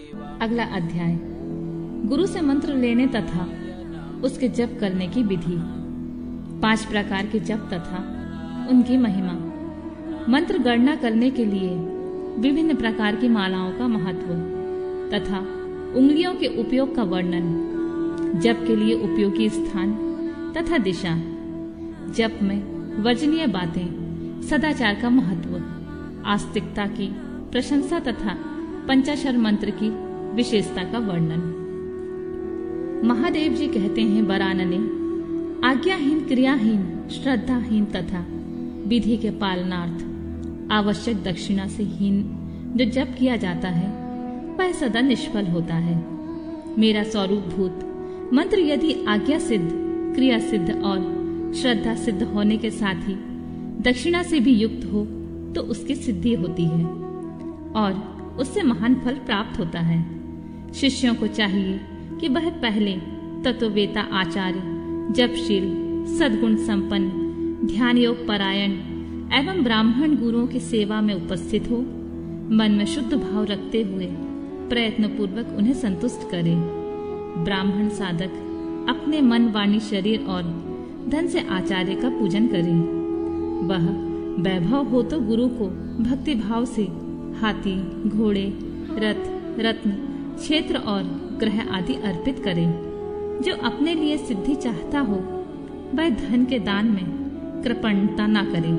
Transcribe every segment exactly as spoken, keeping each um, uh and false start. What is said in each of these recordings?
अगला अध्याय गुरु से मंत्र लेने तथा उसके जप करने की विधि। पांच प्रकार के जप तथा उनकी महिमा। मंत्र गणना करने के लिए विभिन्न प्रकार की मालाओं का महत्व तथा उंगलियों के उपयोग का वर्णन। जप के लिए उपयोगी स्थान तथा दिशा। जप में वर्जनीय बातें, सदाचार का महत्व, आस्तिकता की प्रशंसा तथा पंचाक्षर मंत्र की विशेषता का वर्णन। महादेव जी कहते हैं, बरानने, आज्ञाहीन, क्रियाहीन, श्रद्धाहीन तथा विधि के पालनार्थ आवश्यक दक्षिणा से हीन जो जप किया जाता है वह सदा निष्फल होता है। मेरा स्वरूप भूत मंत्र यदि आज्ञा सिद्ध, क्रिया सिद्ध और श्रद्धा सिद्ध होने के साथ ही दक्षिणा से भी युक्त हो तो उसकी सिद्धि होती है और उससे महान फल प्राप्त होता है। शिष्यों को चाहिए कि वह पहले तत्ववेता आचार्य, जपशील, सद्गुण संपन्न, ध्यान योग परायण एवं ब्राह्मण गुरुओं की सेवा में उपस्थित हो, मन में शुद्ध भाव रखते हुए प्रयत्न पूर्वक उन्हें संतुष्ट करे। ब्राह्मण साधक अपने मन, वाणी, शरीर और धन से आचार्य का पूजन करे। वह वैभव हो तो गुरु को भक्ति भाव से हाथी, घोड़े, रथ, रत्न, क्षेत्र और ग्रह आदि अर्पित करे। जो अपने लिए सिद्धि चाहता हो वह धन के दान में कृपणता न करे।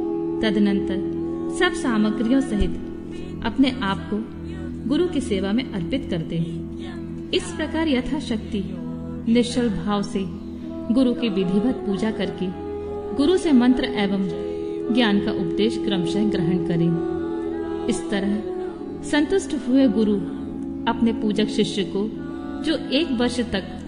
तदनंतर सब सामग्रियों सहित अपने आप को गुरु की सेवा में अर्पित कर दे। इस प्रकार यथाशक्ति निश्चल भाव से गुरु की विधिवत पूजा करके गुरु से मंत्र एवं ज्ञान का उपदेश क्रमशः ग्रहण करें। इस तरह संतुष्ट हुए गुरु अपने पूजक शिष्य को, जो एक वर्ष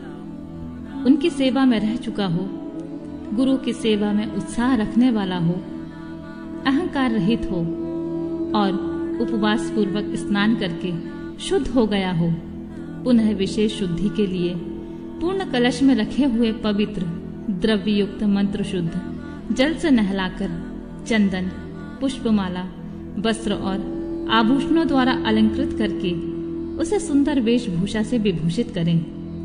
तक उनकी सेवा में रह चुका हो, गुरु की सेवा में उत्साह रखने वाला हो, अहंकार रहित हो और उपवास पूर्वक स्नान करके शुद्ध हो गया हो, पुनः विशेष शुद्धि के लिए पूर्ण कलश में रखे हुए पवित्र द्रव्य युक्त मंत्र शुद्ध जल से नहलाकर चंदन, पुष्पमाला, वस्त्र और आभूषणों द्वारा अलंकृत करके उसे सुंदर वेशभूषा से विभूषित करें।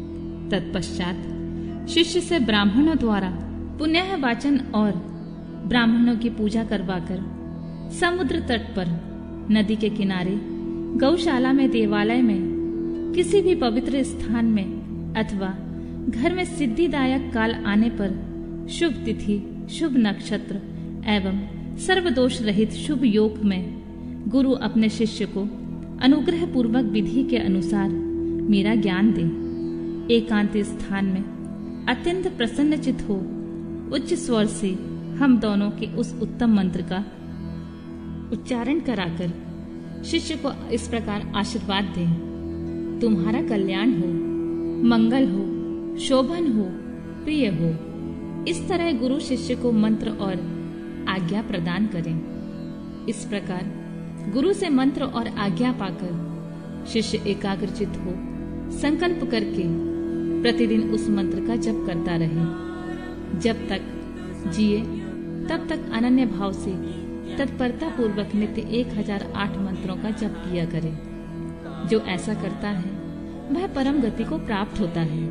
तत्पश्चात शिष्य से ब्राह्मणों द्वारा पुण्य वाचन और ब्राह्मणों की पूजा करवाकर समुद्र तट पर, नदी के किनारे, गौशाला में, देवालय में, किसी भी पवित्र स्थान में अथवा घर में सिद्धिदायक काल आने पर शुभ तिथि, शुभ नक्षत्र एवं सर्वदोष रहित शुभ योग में गुरु अपने शिष्य को अनुग्रह पूर्वक विधि के अनुसार मेरा ज्ञान दे। एकांत स्थान में अत्यंत प्रसन्नचित हो उच्च स्वर से हम दोनों के उस उत्तम मंत्र का उच्चारण कराकर शिष्य को इस प्रकार आशीर्वाद दें, तुम्हारा कल्याण हो, मंगल हो, शोभन हो, प्रिय हो। इस तरह गुरु शिष्य को मंत्र और आज्ञा प्रदान करें। इस प्रकार गुरु से मंत्र और आज्ञा पाकर शिष्य एकाग्रचित हो संकल्प करके प्रतिदिन उस मंत्र का जप करता रहे। जब तक जिए तब तक अनन्य भाव से तत्परता पूर्वक नित्य एक हजार आठ मंत्रों का जप किया करे। जो ऐसा करता है वह परम गति को प्राप्त होता है।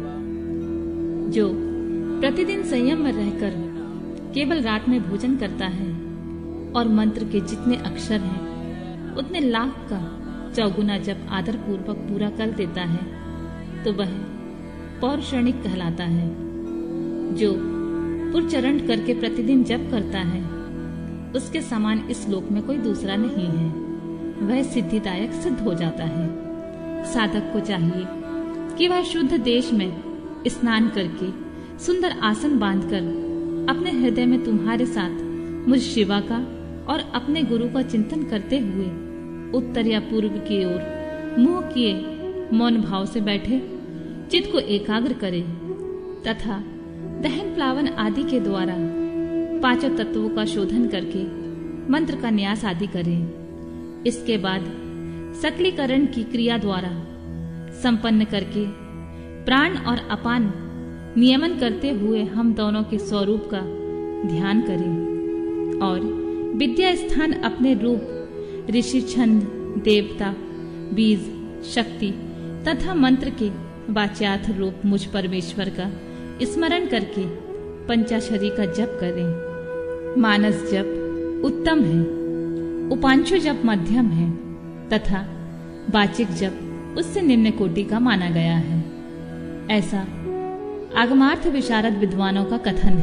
जो प्रतिदिन संयम में रहकर केवल रात में भोजन करता है और मंत्र के जितने अक्षर हैं उतने लाख का चौगुना जप आदर पूर्वक पूरा कर देता है तो वह पौरुषणिक कहलाता है। जो पुरचरण करके प्रतिदिन जप करता है उसके समान इस लोक में कोई दूसरा नहीं है। वह सिद्धिदायक सिद्ध हो जाता है। साधक को चाहिए कि वह शुद्ध देश में स्नान करके सुंदर आसन बांधकर अपने हृदय में तुम्हारे साथ मुझ शिवा का और अपने गुरु का चिंतन करते हुए उत्तर या पूर्व की ओर मुंह किए मौन भाव से बैठे चित्त को एकाग्र करे तथा दहन प्लावन आदि के द्वारा पांचों तत्वों का शोधन करके मंत्र का न्यास आदि करें। इसके बाद सकलीकरण की क्रिया द्वारा संपन्न करके प्राण और अपान नियमन करते हुए हम दोनों के स्वरूप का ध्यान करें और विद्या स्थान अपने रूप, ऋषि, छंद, देवता, बीज, शक्ति तथा मंत्र के वाच्यार्थ रूप मुझ परमेश्वर का स्मरण करके पंचाक्षरी का जप करें। मानस जप उत्तम है, उपांशु जप मध्यम है तथा वाचिक जप उससे निम्न कोटि का माना गया है। ऐसा आगमार्थ विशारद विद्वानों का कथन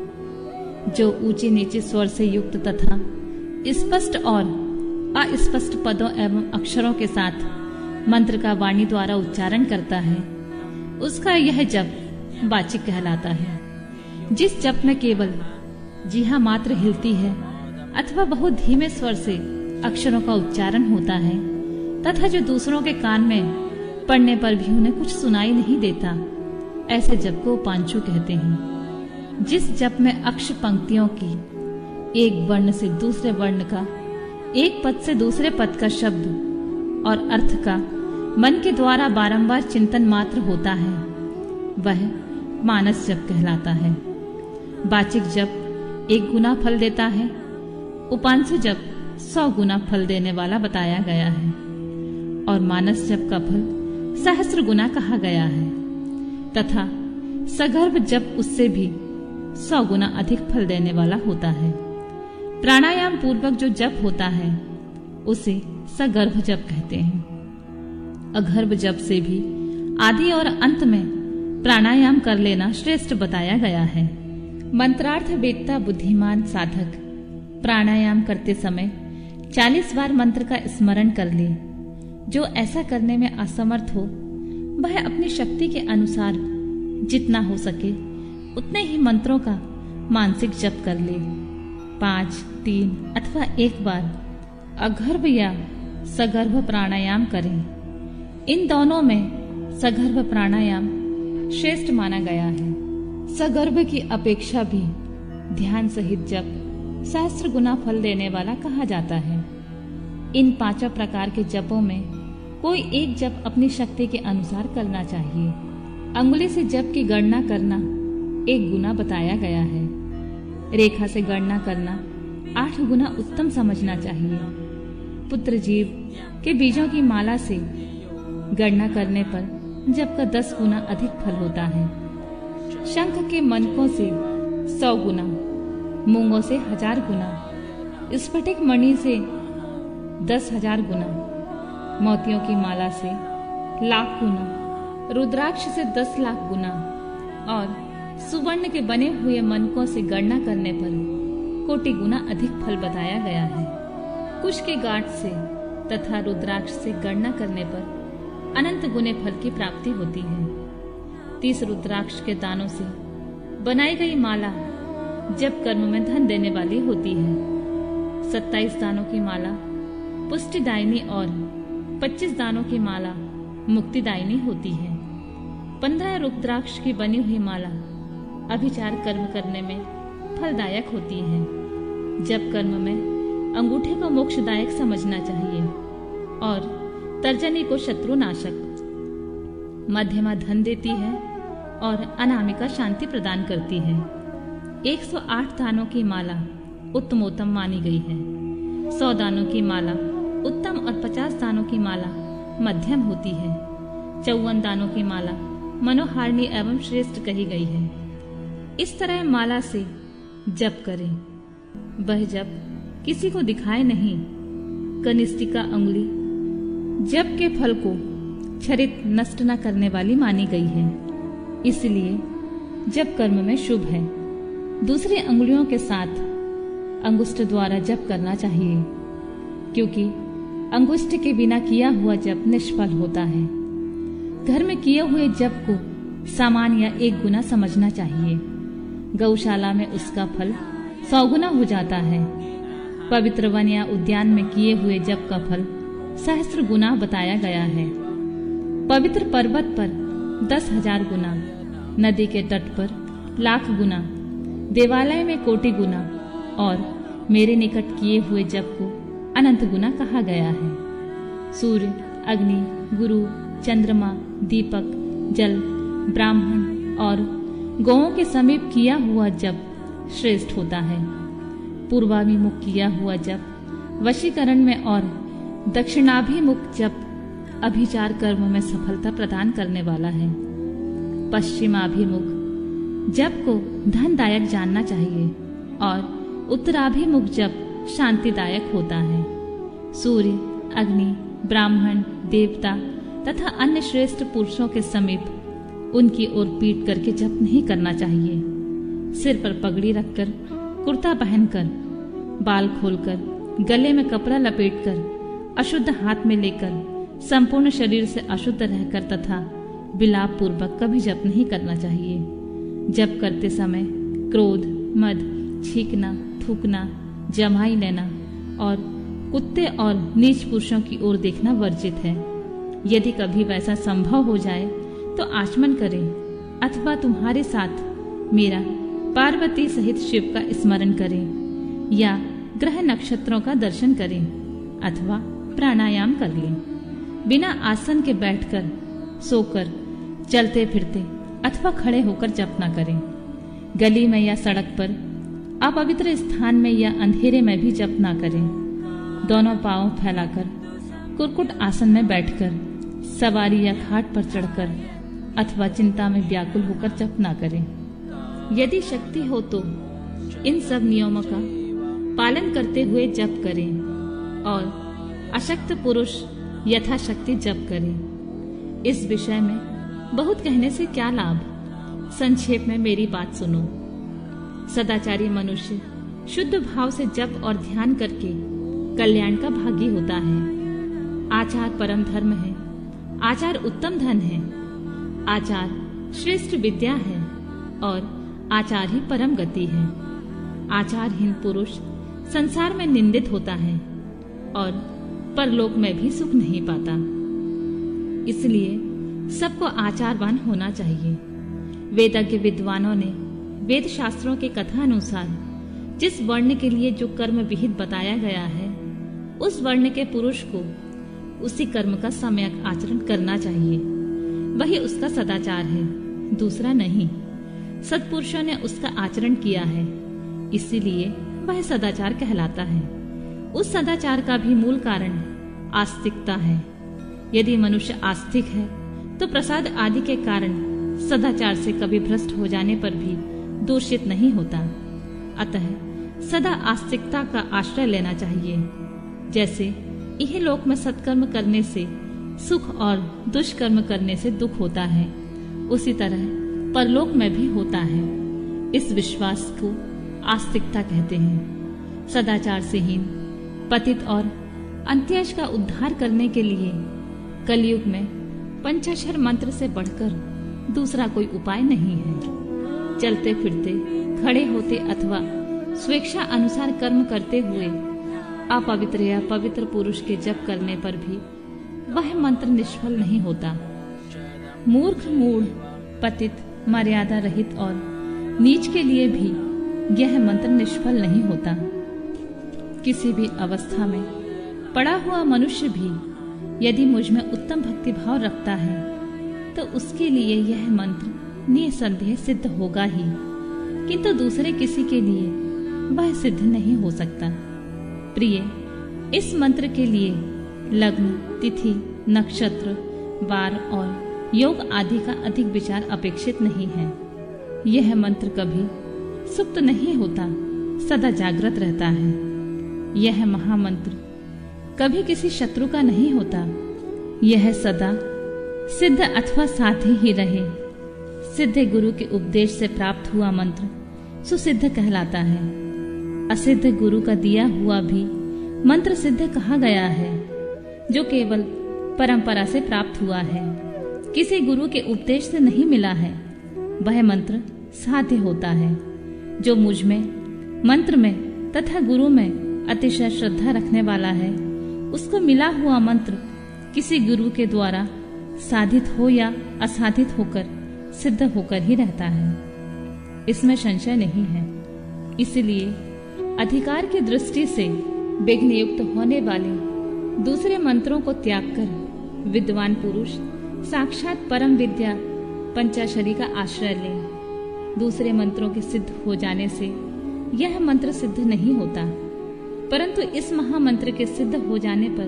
है। जो ऊंचे नीचे स्वर से युक्त तथा स्पष्ट और अस्पष्ट पदों एवं अक्षरों के साथ मंत्र का वाणी द्वारा उच्चारण करता है, उसका यह जप वाचिक कहलाता है। जिस जप में केवल जीहा मात्र हिलती है अथवा बहुत धीमे स्वर से अक्षरों का उच्चारण होता है तथा जो दूसरों के कान में पढ़ने पर भी उन्हें कुछ सुनाई नहीं देता, ऐसे जप को उपांशु कहते हैं। जिस जप में अक्ष पंक्तियों की एक वर्ण से दूसरे वर्ण का, एक पद से दूसरे पद का शब्द और अर्थ का मन के द्वारा बारंबार चिंतन मात्र होता है, वह मानस जप कहलाता है। वाचिक जप एक गुना फल देता है, उपांशु जप सौ गुना फल देने वाला बताया गया है और मानस जप का फल सहस्त्र गुना कहा गया है तथा सगर्भ जप उससे भी सौ गुना अधिक फल देने वाला होता है। प्राणायाम पूर्वक जो जप होता है उसे सगर्भ जप कहते हैं। अगर्भ जप से भी आदि और अंत में प्राणायाम कर लेना श्रेष्ठ बताया गया है। मंत्रार्थ वेदता बुद्धिमान साधक प्राणायाम करते समय चालीस बार मंत्र का स्मरण कर ले। जो ऐसा करने में असमर्थ हो वह अपनी शक्ति के अनुसार जितना हो सके उतने ही मंत्रों का मानसिक जप कर ले। पांच, तीन अथवा एक बार अगर्भ या सगर्भ प्राणायाम करें। इन दोनों में सगर्भ प्राणायाम श्रेष्ठ माना गया है। सगर्भ की अपेक्षा भी ध्यान सहित जप सहस्त्र गुना फल देने वाला कहा जाता है। इन पांचों प्रकार के जपों में कोई एक जप अपनी शक्ति के अनुसार करना चाहिए। अंगुली से जप की गणना करना एक गुना बताया गया है। रेखा से गणना करना आठ गुना उत्तम समझना चाहिए। पुत्र जीव के बीजों की माला से गणना करने पर जप का दस गुना अधिक फल होता है। शंख के मनकों से सौ गुना, मूंगों से हजार गुना, स्फटिक मणि से दस हजार गुना, मोतियों की माला से लाख गुना, रुद्राक्ष से दस लाख गुना और सुवर्ण के बने हुए मनकों से गणना करने पर कोटि गुना अधिक फल बताया गया है। कुश के गांठ से तथा रुद्राक्ष से गणना करने पर अनंत गुने फल की प्राप्ति होती है। तीस रुद्राक्ष के दानों से बनाई गई माला जप कर्म में धन देने वाली होती है। सत्ताईस दानों की माला पुष्टिदायिनी और पच्चीस दानों की माला मुक्तिदायिनी होती है। पंद्रह रुद्राक्ष की बनी हुई माला अभिचार कर्म करने में फलदायक होती है। जप कर्म में अंगूठे को मोक्षदायक समझना चाहिए और तर्जनी को शत्रुनाशक। मध्यमा धन देती है और अनामिका शांति प्रदान करती है। एक सौ आठ दानों की माला उत्तमोत्तम मानी गई है। सौ दानों की माला उत्तम और पचास दानों की माला मध्यम होती है। चौवन दानों की माला मनोहारिणी एवं श्रेष्ठ कही गई है। इस तरह माला से जप करें। वह जप किसी को दिखाए नहीं। कनिष्ठिका अंगुली जप के फल को क्षरित नष्ट न करने वाली मानी गई है, इसलिए जप कर्म में शुभ है। दूसरी अंगुलियों के साथ अंगुष्ठ द्वारा जप करना चाहिए, क्योंकि अंगुष्ठ के बिना किया हुआ जप निष्फल होता है। घर में किए हुए जप को सामान या एक गुना समझना चाहिए। गौशाला में उसका फल सौ गुना हो जाता है। पवित्र वन या उद्यान में किए हुए जप का फल सहस्त्र गुना बताया गया है। पवित्र पर्वत पर दस हजार गुना, नदी के तट पर लाख गुना, देवालय में कोटि गुना और मेरे निकट किए हुए जप को अनंत गुना कहा गया है। सूर्य, अग्नि, गुरु, चंद्रमा, दीपक, जल, ब्राह्मण और गौओं के समीप किया हुआ जप श्रेष्ठ होता है। पूर्वाभिमुख किया हुआ जप वशीकरण में और दक्षिणाभिमुख जप अभिचार कर्म में सफलता प्रदान करने वाला है। पश्चिमाभिमुख जप को धनदायक जानना चाहिए और उत्तराभिमुख जप शांतिदायक होता है। सूर्य, अग्नि, ब्राह्मण, देवता तथा अन्य श्रेष्ठ पुरुषों के समीप उनकी ओर पीट करके जप नहीं करना चाहिए। सिर पर पगड़ी रखकर, कुर्ता पहनकर, बाल खोलकर, गले में कपड़ा लपेटकर, अशुद्ध हाथ में लेकर, संपूर्ण शरीर से अशुद्ध रहकर तथा विलाप पूर्वक कभी जप नहीं करना चाहिए। जप करते समय क्रोध, मद, छींकना, थूकना, जमाई लेना और कुत्ते और नीच पुरुषों की ओर देखना वर्जित है। यदि कभी वैसा संभव हो जाए तो आचमन करें अथवा तुम्हारे साथ मेरा पार्वती सहित शिव का स्मरण करें या ग्रह नक्षत्रों का दर्शन करें अथवा प्राणायाम कर लें। बिना आसन के बैठकर, सोकर, चलते फिरते अथवा खड़े होकर जप न करें। गली में या सड़क पर, अपवित्र स्थान में या अंधेरे में भी जप न करें। दोनों पांव फैलाकर, कुरकुट आसन में बैठकर, सवारी या खाट पर चढ़कर अथवा चिंता में व्याकुल होकर जप न करें। यदि शक्ति हो तो इन सब नियमों का पालन करते हुए जप करें और अशक्त पुरुष यथाशक्ति जप करें। इस विषय में बहुत कहने से क्या लाभ, संक्षेप में मेरी बात सुनो। सदाचारी मनुष्य शुद्ध भाव से जप और ध्यान करके कल्याण का भागी होता है। आचार परम धर्म है, आचार उत्तम धन है, आचार श्रेष्ठ विद्या है और आचार ही परम गति है। आचारहीन पुरुष संसार में निंदित होता है और परलोक में भी सुख नहीं पाता। इसलिए सबको आचारवान होना चाहिए। वेदज्ञ विद्वानों ने वेद शास्त्रों के कथा अनुसार जिस वर्ण के लिए जो कर्म विहित बताया गया है, उस वर्ण के पुरुष को उसी कर्म का सम्यक आचरण करना चाहिए। वही उसका सदाचार है, दूसरा नहीं। सत्पुरुषों ने उसका आचरण किया है, इसीलिए वह सदाचार कहलाता है। उस सदाचार का भी मूल कारण आस्तिकता है। यदि मनुष्य आस्तिक है तो प्रसाद आदि के कारण सदाचार से कभी भ्रष्ट हो जाने पर भी दूषित नहीं होता। अतः सदा आस्तिकता का आश्रय लेना चाहिए। जैसे यह लोक में सत्कर्म करने से सुख और दुष्कर्म करने से दुख होता है, उसी तरह परलोक में भी होता है। इस विश्वास को आस्तिकता कहते हैं। सदाचार से हीन, पतित और अंत्येश का उद्धार करने के लिए कलयुग में पंचाक्षर मंत्र से बढ़कर दूसरा कोई उपाय नहीं है। चलते फिरते, खड़े होते अथवा स्वेच्छा अनुसार कर्म करते हुए अपवित्र या पवित्र पुरुष के जप करने पर भी वह मंत्र निष्फल नहीं होता। मूर्ख, मूढ़, पतित, मर्यादा रहित और नीच के लिए भी यह मंत्र निष्फल नहीं होता। किसी भी अवस्था में पड़ा हुआ मनुष्य भी यदि मुझ में उत्तम भक्ति भाव रखता है तो उसके लिए यह मंत्र निसंदेह सिद्ध होगा ही, किंतु दूसरे किसी के लिए वह सिद्ध नहीं हो सकता। प्रिय, इस मंत्र के लिए लग्न, तिथि, नक्षत्र, वार और योग आदि का अधिक विचार अपेक्षित नहीं है। यह मंत्र कभी सुप्त नहीं होता, सदा जागृत रहता है। यह महामंत्र कभी किसी शत्रु का नहीं होता। यह सदा सिद्ध अथवा साध्य ही रहे। सिद्ध गुरु के उपदेश से प्राप्त हुआ मंत्र सुसिद्ध कहलाता है। असिद्ध गुरु का दिया हुआ भी मंत्र सिद्ध कहा गया है, जो केवल परंपरा से प्राप्त हुआ है, किसी गुरु के उपदेश से नहीं मिला है। वह मंत्र साध्य होता है। जो मुझ में, मंत्र में तथा गुरु में अतिशय श्रद्धा रखने वाला है, उसको मिला हुआ मंत्र किसी गुरु के द्वारा साधित हो या असाधित होकर सिद्ध होकर ही रहता है, इसमें संशय नहीं है। इसलिए अधिकार की दृष्टि से विघ्न युक्त होने वाले दूसरे मंत्रों को त्याग कर विद्वान पुरुष साक्षात परम विद्या पंचाक्षरी का आश्रय ले। दूसरे मंत्रों के सिद्ध हो जाने से यह मंत्र सिद्ध नहीं होता, परंतु इस महामंत्र के सिद्ध हो जाने पर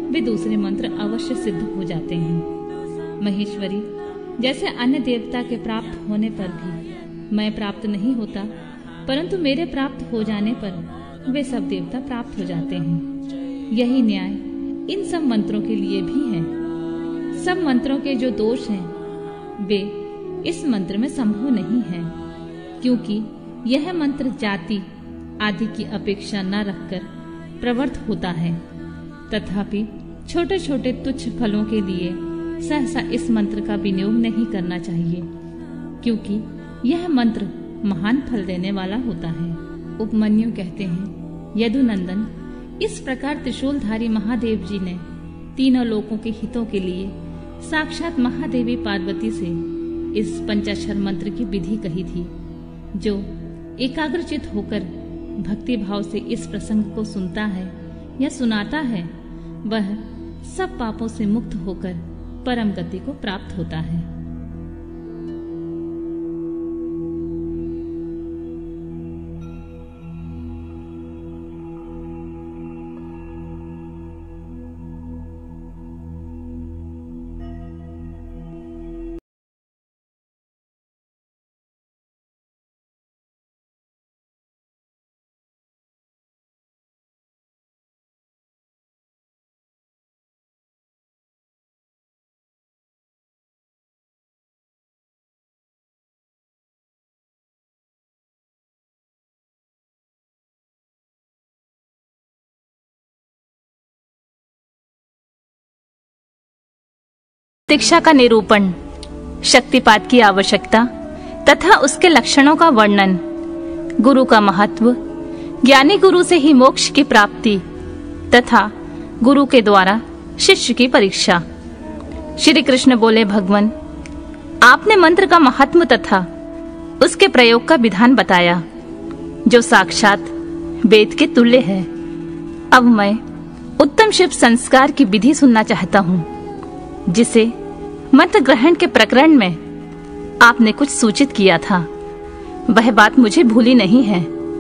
वे दूसरे मंत्र अवश्य सिद्ध हो जाते हैं। महेश्वरी जैसे अन्य देवता के प्राप्त होने पर भी मैं प्राप्त नहीं होता, परंतु मेरे प्राप्त हो जाने पर वे सब देवता प्राप्त हो जाते हैं। यही न्याय इन सब मंत्रों के लिए भी है। सब मंत्रों के जो दोष हैं वे इस मंत्र में संभव नहीं है, क्योंकि यह मंत्र जाति आदि की अपेक्षा न रखकर प्रवृत्त होता है। तथापि छोटे छोटे तुच्छ फलों के लिए सहसा इस मंत्र का विनियोग नहीं करना चाहिए, क्योंकि यह मंत्र महान फल देने वाला होता है। उपमन्यु कहते हैं, यदुनंदन, इस प्रकार त्रिशूलधारी महादेव जी ने तीनों लोकों के हितों के लिए साक्षात महादेवी पार्वती से इस पंचाक्षर मंत्र की विधि कही थी। जो एकाग्रचित होकर भक्ति भाव से इस प्रसंग को सुनता है या सुनाता है, वह सब पापों से मुक्त होकर परम गति को प्राप्त होता है। दीक्षा का निरूपण, शक्तिपात की आवश्यकता तथा उसके लक्षणों का वर्णन, गुरु का महत्व, ज्ञानी गुरु से ही मोक्ष की प्राप्ति तथा गुरु के द्वारा शिष्य की परीक्षा। श्री कृष्ण बोले, भगवान, आपने मंत्र का महत्व तथा उसके प्रयोग का विधान बताया, जो साक्षात वेद के तुल्य है। अब मैं उत्तम शिव संस्कार की विधि सुनना चाहता हूँ, जिसे मंत्र ग्रहण के प्रकरण में आपने कुछ सूचित किया था। वह बात मुझे भूली नहीं है।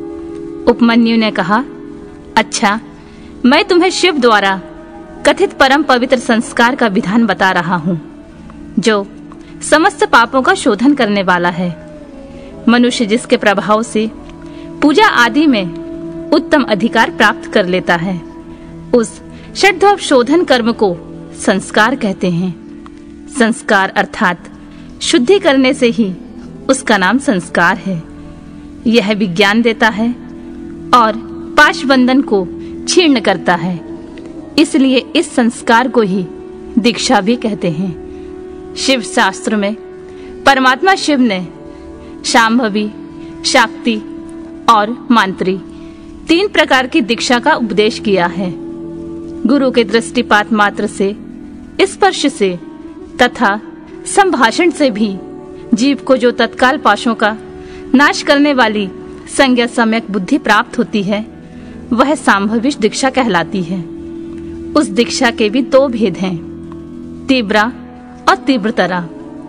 उपमन्यु ने कहा, अच्छा, मैं तुम्हें शिव द्वारा कथित परम पवित्र संस्कार का विधान बता रहा हूँ, जो समस्त पापों का शोधन करने वाला है। मनुष्य जिसके प्रभाव से पूजा आदि में उत्तम अधिकार प्राप्त कर लेता है, उस षड्भव शोधन कर्म को संस्कार कहते हैं। संस्कार अर्थात शुद्धि करने से ही उसका नाम संस्कार है। यह विज्ञान देता है और पाश बंधन को छीर्ण करता है, इसलिए इस संस्कार को ही दीक्षा भी कहते हैं। शिव शास्त्र में परमात्मा शिव ने शांभवी, शाक्ति और मांत्री तीन प्रकार की दीक्षा का उपदेश किया है। गुरु के दृष्टिपात मात्र से, स्पर्श से तथा संभाषण से भी जीव को जो तत्काल पाशों का नाश करने वाली संज्ञा सम्यक बुद्धि प्राप्त होती है, वह सांभविक दीक्षा कहलाती है। उस दीक्षा के भी दो भेद हैं, तीव्रा और तीव्रतरा।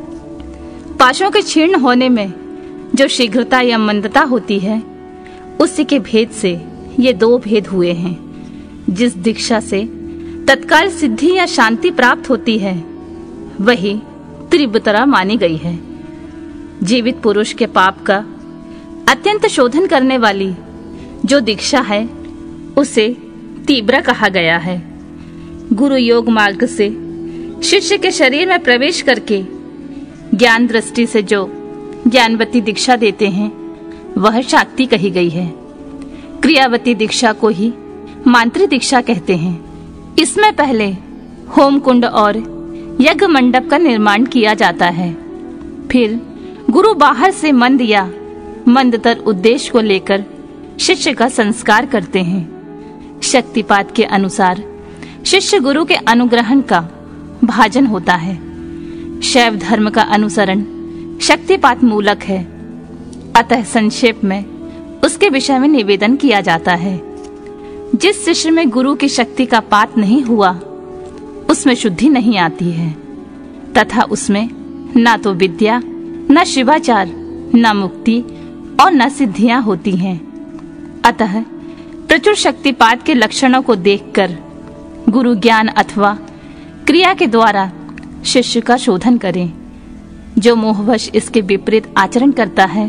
पाशों के छीर्ण होने में जो शीघ्रता या मंदता होती है, उसी के भेद से ये दो भेद हुए हैं। जिस दीक्षा से तत्काल सिद्धि या शांति प्राप्त होती है, वही तीव्रतरा मानी गई है। जीवित पुरुष के पाप का अत्यंत शोधन करने वाली जो दीक्षा है, उसे तीव्र कहा गया है। गुरु योग मार्ग से शिष्य के शरीर में प्रवेश करके ज्ञान दृष्टि से जो ज्ञानवती दीक्षा देते हैं, वह शाक्ति कही गई है। क्रियावती दीक्षा को ही मांत्री दीक्षा कहते हैं। इसमें पहले होम कुंड और यज्ञ मंडप का निर्माण किया जाता है। फिर गुरु बाहर से मंद या मंदतर उद्देश्य को लेकर शिष्य का संस्कार करते हैं। शक्तिपात के अनुसार शिष्य गुरु के अनुग्रहण का भाजन होता है। शैव धर्म का अनुसरण शक्तिपात मूलक है, अतः संक्षेप में उसके विषय में निवेदन किया जाता है। जिस शिष्य में गुरु की शक्ति का पात नहीं हुआ, उसमें शुद्धि नहीं आती है तथा उसमें न तो विद्या, न शिवाचार, न मुक्ति और न सिद्धियां होती हैं। अतः प्रचुर शक्तिपात के लक्षणों को देखकर गुरु ज्ञान अथवा क्रिया के द्वारा शिष्य का शोधन करे। जो मोहवश इसके विपरीत आचरण करता है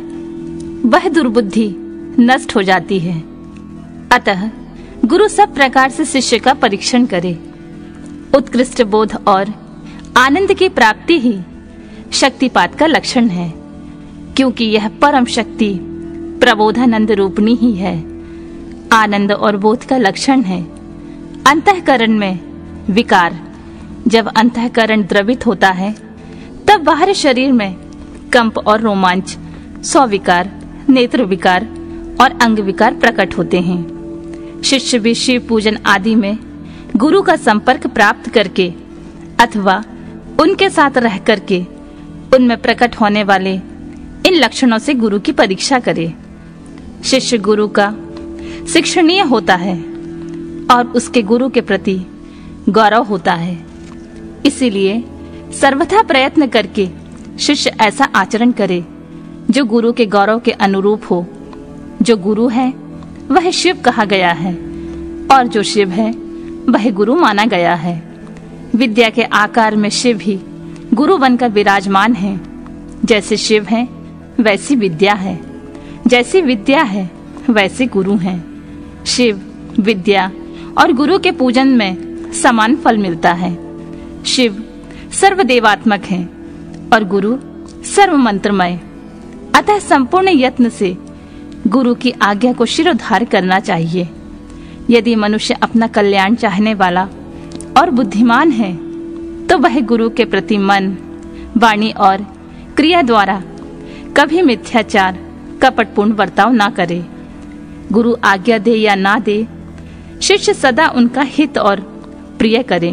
वह दुर्बुद्धि नष्ट हो जाती है। अतः गुरु सब प्रकार से शिष्य का परीक्षण करे। उत्कृष्ट बोध और आनंद की प्राप्ति ही शक्तिपात का लक्षण है, क्योंकि यह परम शक्ति प्रबोधानंद रूपणी ही है। आनंद और बोध का लक्षण है अंतःकरण में विकार। जब अंतःकरण द्रवित होता है तब बाहरी शरीर में कंप और रोमांच, स्वविकार, नेत्र विकार और अंग विकार प्रकट होते हैं। शिष्य भी शिव पूजन आदि में गुरु का संपर्क प्राप्त करके अथवा उनके साथ रह करके उनमें प्रकट होने वाले इन लक्षणों से गुरु की परीक्षा करे। शिष्य गुरु का शिक्षणीय होता है और उसके गुरु के प्रति गौरव होता है। इसीलिए सर्वथा प्रयत्न करके शिष्य ऐसा आचरण करे जो गुरु के गौरव के अनुरूप हो। जो गुरु है वह शिव कहा गया है और जो शिव है वह गुरु माना गया है। विद्या के आकार में शिव ही गुरु बनकर विराजमान है। जैसे शिव है वैसी विद्या है, जैसी विद्या है वैसे गुरु हैं। शिव, विद्या और गुरु के पूजन में समान फल मिलता है। शिव सर्वदेवात्मक है और गुरु सर्व मंत्रमय। अतः संपूर्ण यत्न से गुरु की आज्ञा को शिरोधार्य करना चाहिए। यदि मनुष्य अपना कल्याण चाहने वाला और बुद्धिमान है तो वह गुरु के प्रति मन, वाणी और क्रिया द्वारा कभी मिथ्याचार, कपटपूर्ण बर्ताव ना करे। गुरु आज्ञा दे या ना दे, शिष्य सदा उनका हित और प्रिय करे।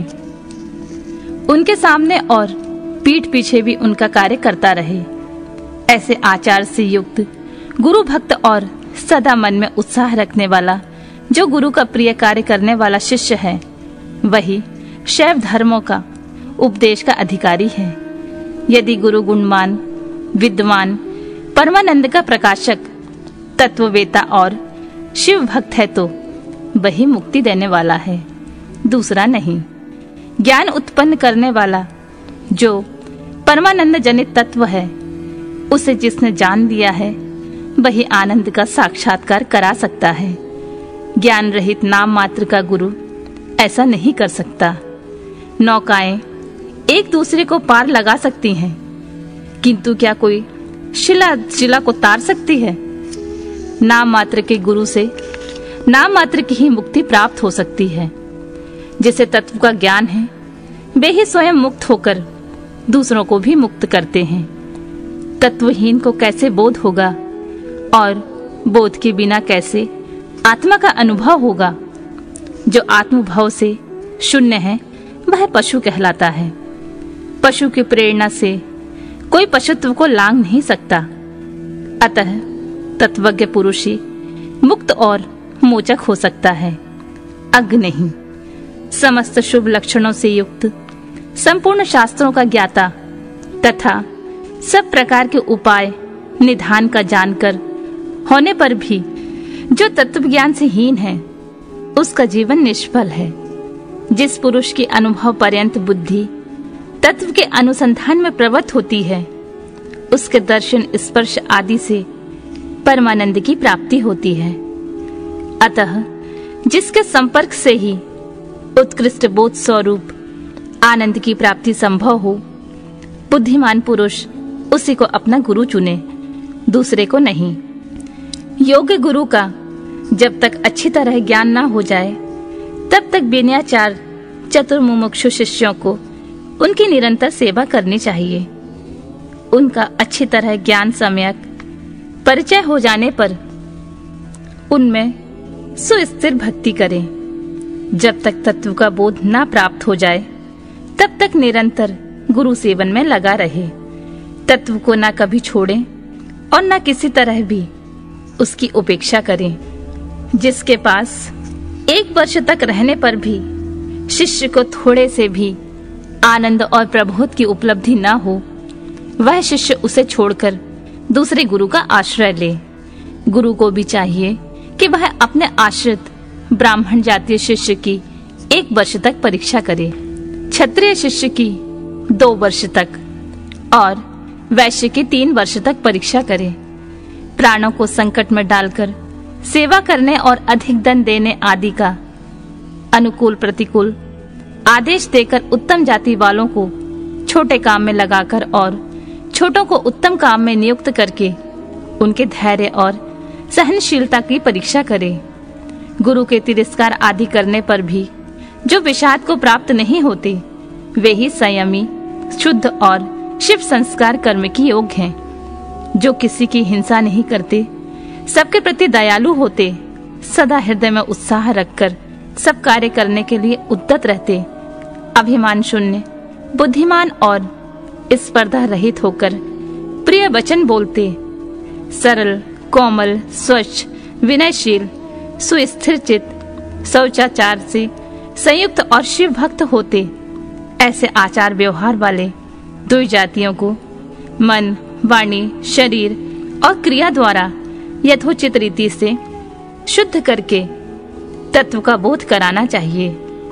उनके सामने और पीठ पीछे भी उनका कार्य करता रहे। ऐसे आचार से युक्त गुरु भक्त और सदा मन में उत्साह रखने वाला जो गुरु का प्रिय कार्य करने वाला शिष्य है वही शैव धर्मों का उपदेश का अधिकारी है। यदि गुरु गुणवान, विद्वान, परमानंद का प्रकाशक, तत्ववेता और शिव भक्त है तो वही मुक्ति देने वाला है, दूसरा नहीं। ज्ञान उत्पन्न करने वाला जो परमानंद जनित तत्व है उसे जिसने जान लिया है वही आनंद का साक्षात्कार करा सकता है। ज्ञान रहित नाम मात्र का गुरु ऐसा नहीं कर सकता। नौकाएं एक दूसरे को पार लगा सकती हैं, किंतु क्या कोई शिला शिला को तार सकती है? नाम मात्र के गुरु से नाम मात्र की ही मुक्ति प्राप्त हो सकती है। जिसे तत्व का ज्ञान है वे ही स्वयं मुक्त होकर दूसरों को भी मुक्त करते हैं। तत्वहीन को कैसे बोध होगा और बोध के बिना कैसे आत्मा का अनुभव होगा? जो आत्मभाव से शून्य है वह पशु कहलाता है। पशु की प्रेरणा से कोई पशुत्व को लांघ नहीं सकता। अतः तत्वज्ञ पुरुष ही मुक्त और मोचक हो सकता है, अज्ञ नहीं। समस्त शुभ लक्षणों से युक्त, संपूर्ण शास्त्रों का ज्ञाता तथा सब प्रकार के उपाय निधान का जानकर होने पर भी जो तत्व ज्ञान से हीन है उसका जीवन निष्फल है। जिस पुरुष की अनुभव पर्यंत बुद्धि तत्व के अनुसंधान में प्रवृत्त होती है उसके दर्शन, स्पर्श आदि से परमानंद की प्राप्ति होती है। अतः जिसके संपर्क से ही उत्कृष्ट बोध स्वरूप आनंद की प्राप्ति संभव हो, बुद्धिमान पुरुष उसी को अपना गुरु चुने, दूसरे को नहीं। योग्य गुरु का जब तक अच्छी तरह ज्ञान ना हो जाए तब तक विनयाचार चतुर्मुमुक्षु शिष्यों को उनकी निरंतर सेवा करनी चाहिए। उनका अच्छी तरह ज्ञान सम्यक परिचय हो जाने पर उनमें सुस्थिर भक्ति करें। जब तक तत्व का बोध ना प्राप्त हो जाए तब तक निरंतर गुरु सेवन में लगा रहे। तत्व को ना कभी छोड़ें और ना किसी तरह भी उसकी उपेक्षा करें। जिसके पास एक वर्ष तक रहने पर भी शिष्य को थोड़े से भी आनंद और प्रबोध की उपलब्धि ना हो, वह शिष्य उसे छोड़कर दूसरे गुरु का आश्रय ले। गुरु को भी चाहिए कि वह अपने आश्रित ब्राह्मण जातीय शिष्य की एक वर्ष तक परीक्षा करे, क्षत्रिय शिष्य की दो वर्ष तक और वैश्य की तीन वर्ष तक परीक्षा करे। प्राणों को संकट में डालकर सेवा करने और अधिक दंड देने आदि का अनुकूल प्रतिकूल आदेश देकर उत्तम जाति वालों को छोटे काम में लगाकर और छोटों को उत्तम काम में नियुक्त करके उनके धैर्य और सहनशीलता की परीक्षा करे। गुरु के तिरस्कार आदि करने पर भी जो विषाद को प्राप्त नहीं होते, वे ही संयमी, शुद्ध और शिव संस्कार कर्म की योग्य हैं। जो किसी की हिंसा नहीं करते, सबके प्रति दयालु होते, सदा हृदय में उत्साह रखकर सब कार्य करने के लिए उद्यत रहते, अभिमान शून्य, बुद्धिमान और स्पर्धा रहित होकर प्रिय वचन बोलते, सरल, कोमल, स्वच्छ, विनयशील, सुस्थिर चित्त, शौचाचार से संयुक्त और शिव भक्त होते, ऐसे आचार व्यवहार वाले दुई जातियों को मन, वाणी, शरीर और क्रिया द्वारा यथोचित रीति से शुद्ध करके तत्व का बोध कराना चाहिए।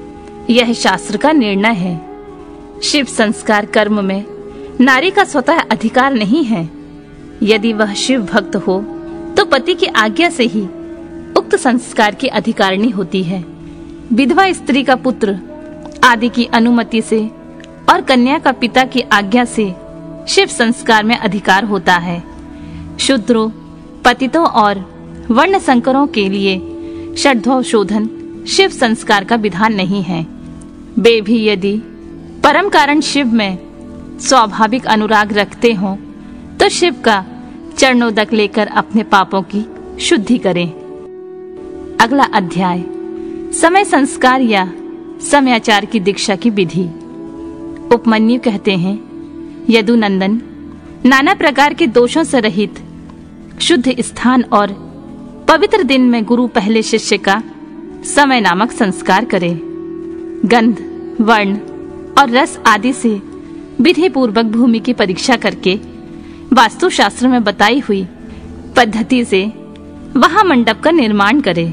यह शास्त्र का निर्णय है। शिव संस्कार कर्म में नारी का स्वतः अधिकार नहीं है। यदि वह शिव भक्त हो तो पति की आज्ञा से ही उक्त संस्कार की अधिकारिणी होती है। विधवा स्त्री का पुत्र आदि की अनुमति से और कन्या का पिता की आज्ञा से शिव संस्कार में अधिकार होता है। शूद्रों, पतितों और वर्ण संकरों के लिए षड्भव शोधन शिव संस्कार का विधान नहीं है। वे भी यदि परम कारण शिव में स्वाभाविक अनुराग रखते हों तो शिव का चरणोदक लेकर अपने पापों की शुद्धि करें। अगला अध्याय समय संस्कार या समयाचार की दीक्षा की विधि। उपमन्यु कहते हैं, यदुनंदन, नाना प्रकार के दोषों से रहित शुद्ध स्थान और पवित्र दिन में गुरु पहले शिष्य का समय नामक संस्कार करे। गंध, वर्ण और रस आदि से विधि पूर्वक भूमि की परीक्षा करके वास्तु शास्त्र में बताई हुई पद्धति से वहां मंडप का निर्माण करे।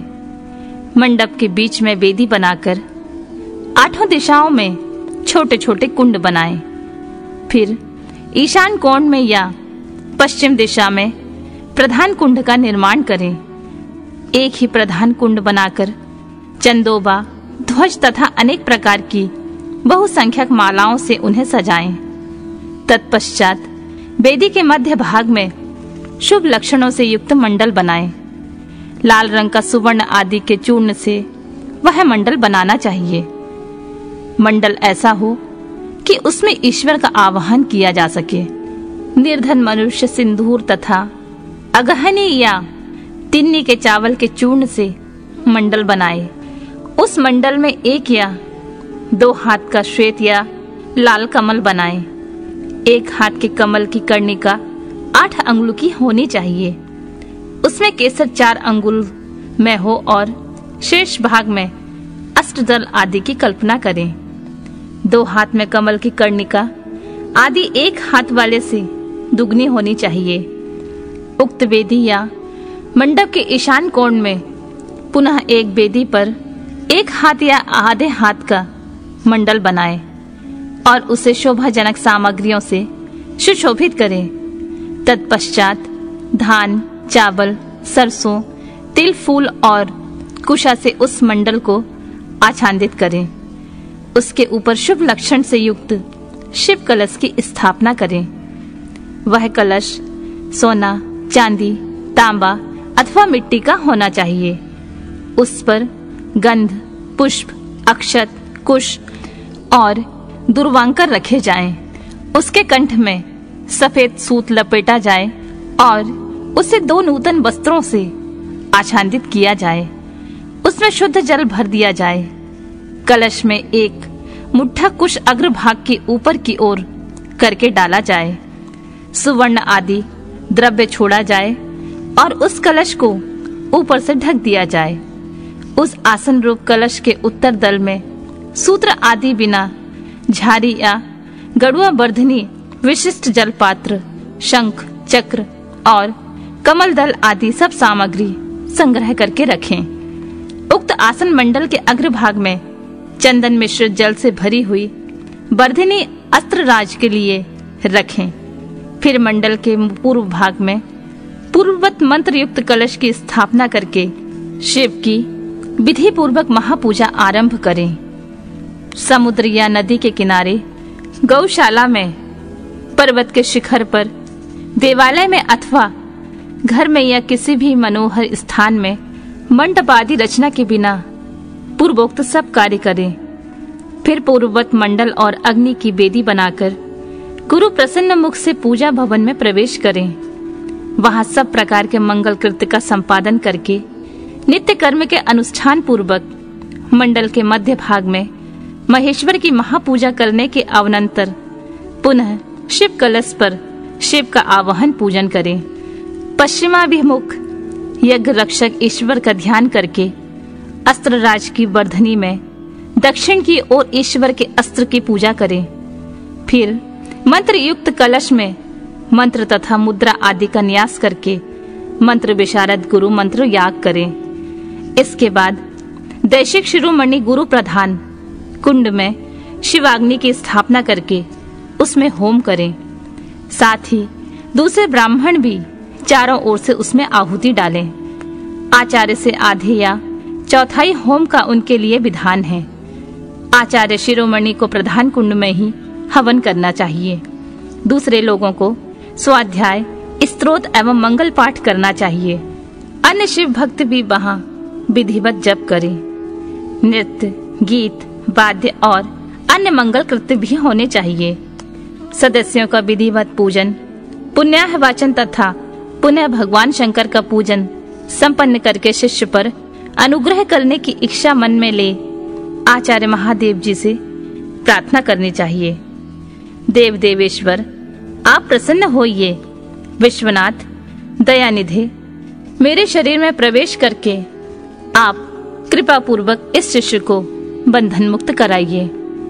मंडप के बीच में वेदी बनाकर आठों दिशाओं में छोटे छोटे कुंड बनाए। फिर ईशान कोण में या पश्चिम दिशा में प्रधान कुंड का निर्माण करें। एक ही प्रधान कुंड बनाकर चंदोबा, ध्वज तथा अनेक प्रकार की बहुसंख्यक मालाओं से उन्हें सजाएं। तत्पश्चात वेदी के मध्य भाग में शुभ लक्षणों से युक्त मंडल बनाएं। लाल रंग का सुवर्ण आदि के चूर्ण से वह मंडल बनाना चाहिए। मंडल ऐसा हो कि उसमें ईश्वर का आवाहन किया जा सके। निर्धन मनुष्य सिंदूर तथा अगहनी या तिन्नी के चावल के चूर्ण से मंडल बनाए। उस मंडल में एक या दो हाथ का श्वेत या लाल कमल बनाए। एक हाथ के कमल की कर्णिका आठ अंगुल की होनी चाहिए। उसमें केसर चार अंगुल में हो और शेष भाग में अष्टदल आदि की कल्पना करें। दो हाथ में कमल की कर्णिका आदि एक हाथ वाले से दुगनी होनी चाहिए। उक्त वेदी या मंडप के ईशान कोण में पुनः एक वेदी पर एक हाथ या आधे हाथ का मंडल बनाए और उसे शोभाजनक सामग्रियों से सुशोभित करें। तत्पश्चात धान, चावल, सरसों, तिल, फूल और कुशा से उस मंडल को आच्छादित करें। उसके ऊपर शुभ लक्षण से युक्त शिव कलश की स्थापना करें। वह कलश सोना, चांदी, तांबा अथवा मिट्टी का होना चाहिए। उस पर गंध, पुष्प, अक्षत, कुश और दुर्वांकर रखे जाएं। उसके कंठ में सफेद सूत लपेटा जाए और उसे दो नूतन वस्त्रों से आच्छादित किया जाए। उसमें शुद्ध जल भर दिया जाए। कलश में एक मुट्ठा कुश अग्रभाग के ऊपर की ओर करके डाला जाए। सुवर्ण आदि द्रव्य छोड़ा जाए और उस कलश को ऊपर से ढक दिया जाए। उस आसन रूप कलश के उत्तर दल में सूत्र आदि बिना झारी या गड़ुआ वर्धनी विशिष्ट जल पात्र, शंख, चक्र और कमल दल आदि सब सामग्री संग्रह करके रखें। उक्त आसन मंडल के अग्रभाग में चंदन मिश्रित जल से भरी हुई वर्धिनी अस्त्रराज के लिए रखें। फिर मंडल के पूर्व भाग में पूर्ववत मंत्र युक्त कलश की स्थापना करके शिव की विधि पूर्वक महापूजा आरंभ करें। समुद्र या नदी के किनारे, गौशाला में, पर्वत के शिखर पर, देवालय में अथवा घर में या किसी भी मनोहर स्थान में मंडप आदि रचना के बिना पूर्वोक्त सब कार्य करें। फिर पूर्ववत मंडल और अग्नि की वेदी बनाकर गुरु प्रसन्न मुख से पूजा भवन में प्रवेश करें। वहां सब प्रकार के मंगल कृत्य का संपादन करके नित्य कर्म के अनुष्ठान पूर्वक मंडल के मध्य भाग में महेश्वर की महापूजा करने के अवनंतर पुनः शिव कलश पर शिव का आवाहन पूजन करें। पश्चिमाभिमुख यज्ञ रक्षक ईश्वर का ध्यान करके अस्त्रराज की वर्धनी में दक्षिण की ओर ईश्वर के अस्त्र की पूजा करें। फिर मंत्र युक्त कलश में मंत्र तथा मुद्रा आदि का न्यास करके मंत्र विशारद गुरु मंत्र याग करें। इसके बाद दैशिक शिरोमणि गुरु प्रधान कुंड में शिवाग्नि की स्थापना करके उसमें होम करें। साथ ही दूसरे ब्राह्मण भी चारों ओर से उसमें आहुति डालें। आचार्य से आधे या चौथाई होम का उनके लिए विधान है। आचार्य शिरोमणि को प्रधान कुंड में ही हवन करना चाहिए। दूसरे लोगों को स्वाध्याय, स्तोत्र एवं मंगल पाठ करना चाहिए। अन्य शिव भक्त भी वहां विधिवत जप करें। नृत्य, गीत, वाद्य और अन्य मंगल कृत्य भी होने चाहिए। सदस्यों का विधिवत पूजन, पुण्याह वाचन तथा पुनः भगवान शंकर का पूजन संपन्न करके शिष्य पर अनुग्रह करने की इच्छा मन में ले आचार्य महादेव जी से प्रार्थना करनी चाहिए। देव देवेश्वर, आप प्रसन्न होइए। विश्वनाथ, दयानिधे, मेरे शरीर में प्रवेश करके आप कृपा पूर्वक इस शिष्य को बंधन मुक्त कराइए।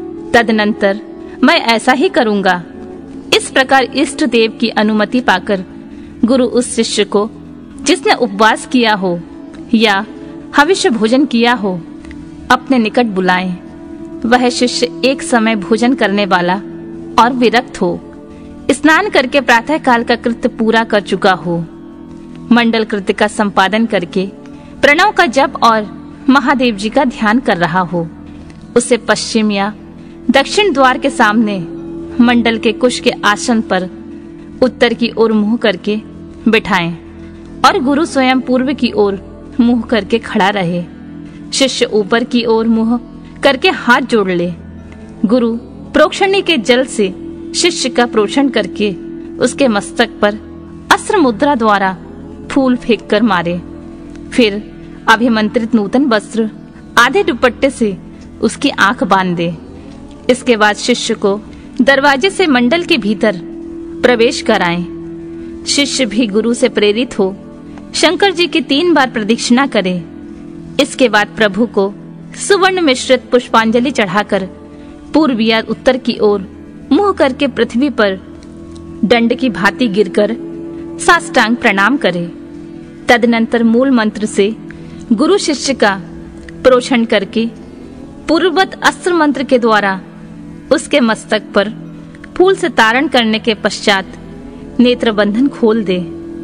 तदनंतर मैं ऐसा ही करूंगा। इस प्रकार इष्ट देव की अनुमति पाकर गुरु उस शिष्य को जिसने उपवास किया हो या हविष्य भोजन किया हो अपने निकट बुलाएं। वह शिष्य एक समय भोजन करने वाला और विरक्त हो, स्नान करके प्रातः काल का कृत्य पूरा कर चुका हो, मंडल कृत्य का संपादन करके प्रणव का जप और महादेव जी का ध्यान कर रहा हो, उसे पश्चिम या दक्षिण द्वार के सामने मंडल के कुश के आसन पर उत्तर की ओर मुंह करके बिठाएं और गुरु स्वयं पूर्व की ओर मुंह करके खड़ा रहे। शिष्य ऊपर की ओर मुंह करके हाथ जोड़ ले। गुरु प्रोक्षणी के जल से शिष्य का प्रोक्षण करके उसके मस्तक पर अस्त्र मुद्रा द्वारा फूल फेंक कर मारे। फिर अभिमंत्रित नूतन वस्त्र आधे दुपट्टे से उसकी आंख बांध दे। इसके बाद शिष्य को दरवाजे से मंडल के भीतर प्रवेश कराएं। शिष्य भी गुरु से प्रेरित हो शंकर जी की तीन बार प्रदक्षिणा करे। इसके बाद प्रभु को सुवर्ण मिश्रित पुष्पांजलि चढ़ाकर पूर्व या उत्तर की ओर मुंह करके पृथ्वी पर दंड की भांति गिरकर साष्टांग प्रणाम करे। तदनंतर मूल मंत्र से गुरु शिष्य का प्रोक्षण करके पूर्ववत अस्त्र मंत्र के द्वारा उसके मस्तक पर फूल से तारण करने के पश्चात नेत्र बंधन खोल दे।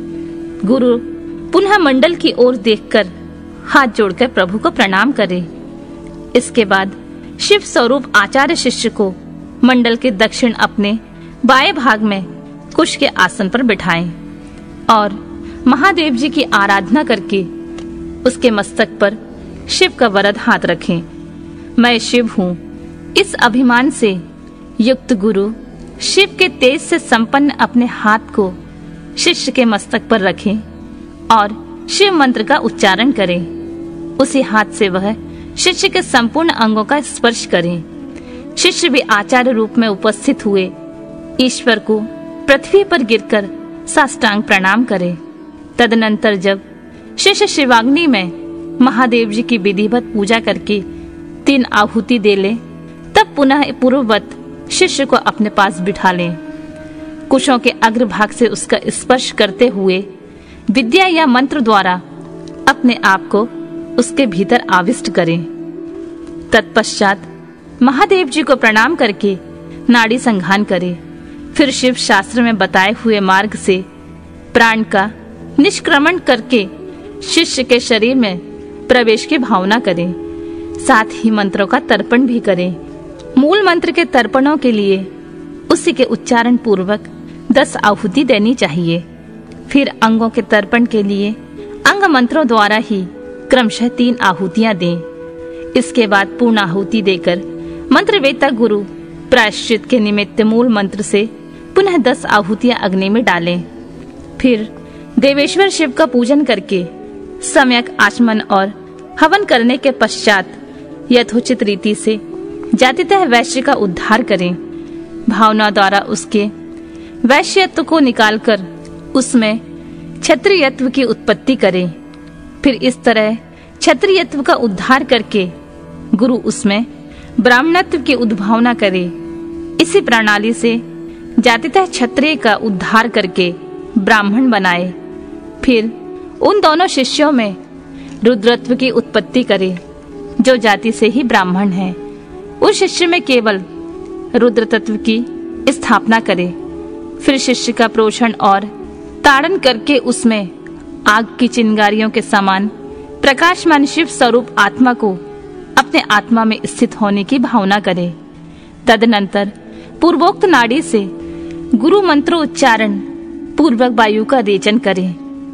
गुरु पुनः मंडल की ओर देखकर हाथ जोड़कर प्रभु को प्रणाम करे। इसके बाद शिव स्वरूप आचार्य शिष्य को मंडल के दक्षिण अपने बाएं भाग में कुश के आसन पर बिठाएं और महादेव जी की आराधना करके उसके मस्तक पर शिव का वरद हाथ रखें। मैं शिव हूँ, इस अभिमान से युक्त गुरु शिव के तेज से संपन्न अपने हाथ को शिष्य के मस्तक पर रखें और शिव मंत्र का उच्चारण करें। उसी हाथ से वह शिष्य के संपूर्ण अंगों का स्पर्श करें। शिष्य भी आचार्य रूप में उपस्थित हुए ईश्वर को पृथ्वी पर गिरकर साष्टांग प्रणाम करे। तदनंतर जब शिष्य शिवाग्नि में महादेव जी की विधिवत पूजा करके तीन आहुति दे ले, तब पुनः पूर्ववत शिष्य को अपने पास बिठा लें। कुशों के अग्रभाग से उसका स्पर्श करते हुए विद्या या मंत्र द्वारा अपने आप को उसके भीतर आविष्ट करें। तत्पश्चात महादेव जी को प्रणाम करके नाड़ी संघान करे। फिर शिव शास्त्र में बताए हुए मार्ग से प्राण का निष्क्रमण करके शिष्य के शरीर में प्रवेश की भावना करें। साथ ही मंत्रों का तर्पण भी करें। मूल मंत्र के तर्पणों के लिए उसी के उच्चारण पूर्वक दस आहुति देनी चाहिए। फिर अंगों के तर्पण के लिए अंग मंत्रों द्वारा ही क्रमशः तीन आहुतियां दें। इसके बाद पूर्ण आहुति देकर मंत्रवेत्ता गुरु प्रायश्चित के निमित्त मूल मंत्र से पुनः दस आहुतियां अग्नि में डालें। फिर देवेश्वर शिव का पूजन करके सम्यक आचमन और हवन करने के पश्चात यथोचित रीति से जातितः वैश्य का उद्धार करें। भावना द्वारा उसके वैश्यत्व को निकालकर उसमें क्षत्रियत्व की उत्पत्ति करें। फिर इस तरह क्षत्रियत्व का उद्धार करके गुरु उसमें ब्राह्मणत्व की उद्भावना करे। इसी प्रणाली से जातितः क्षत्रिय का उद्धार करके ब्राह्मण बनाए। फिर उन दोनों शिष्यों में रुद्रत्व की उत्पत्ति करे जो जाति से ही ब्राह्मण है। उस शिष्य में केवल रुद्र तत्व की स्थापना करे। फिर शिष्य का प्रोषण और ताड़न करके उसमें आग की चिंगारियों के समान प्रकाशमान शिव स्वरूप आत्मा को अपने आत्मा में स्थित होने की भावना करे। तदनंतर पूर्वोक्त नाड़ी से गुरु मंत्रोच्चारण पूर्वक वायु का रेचन करे।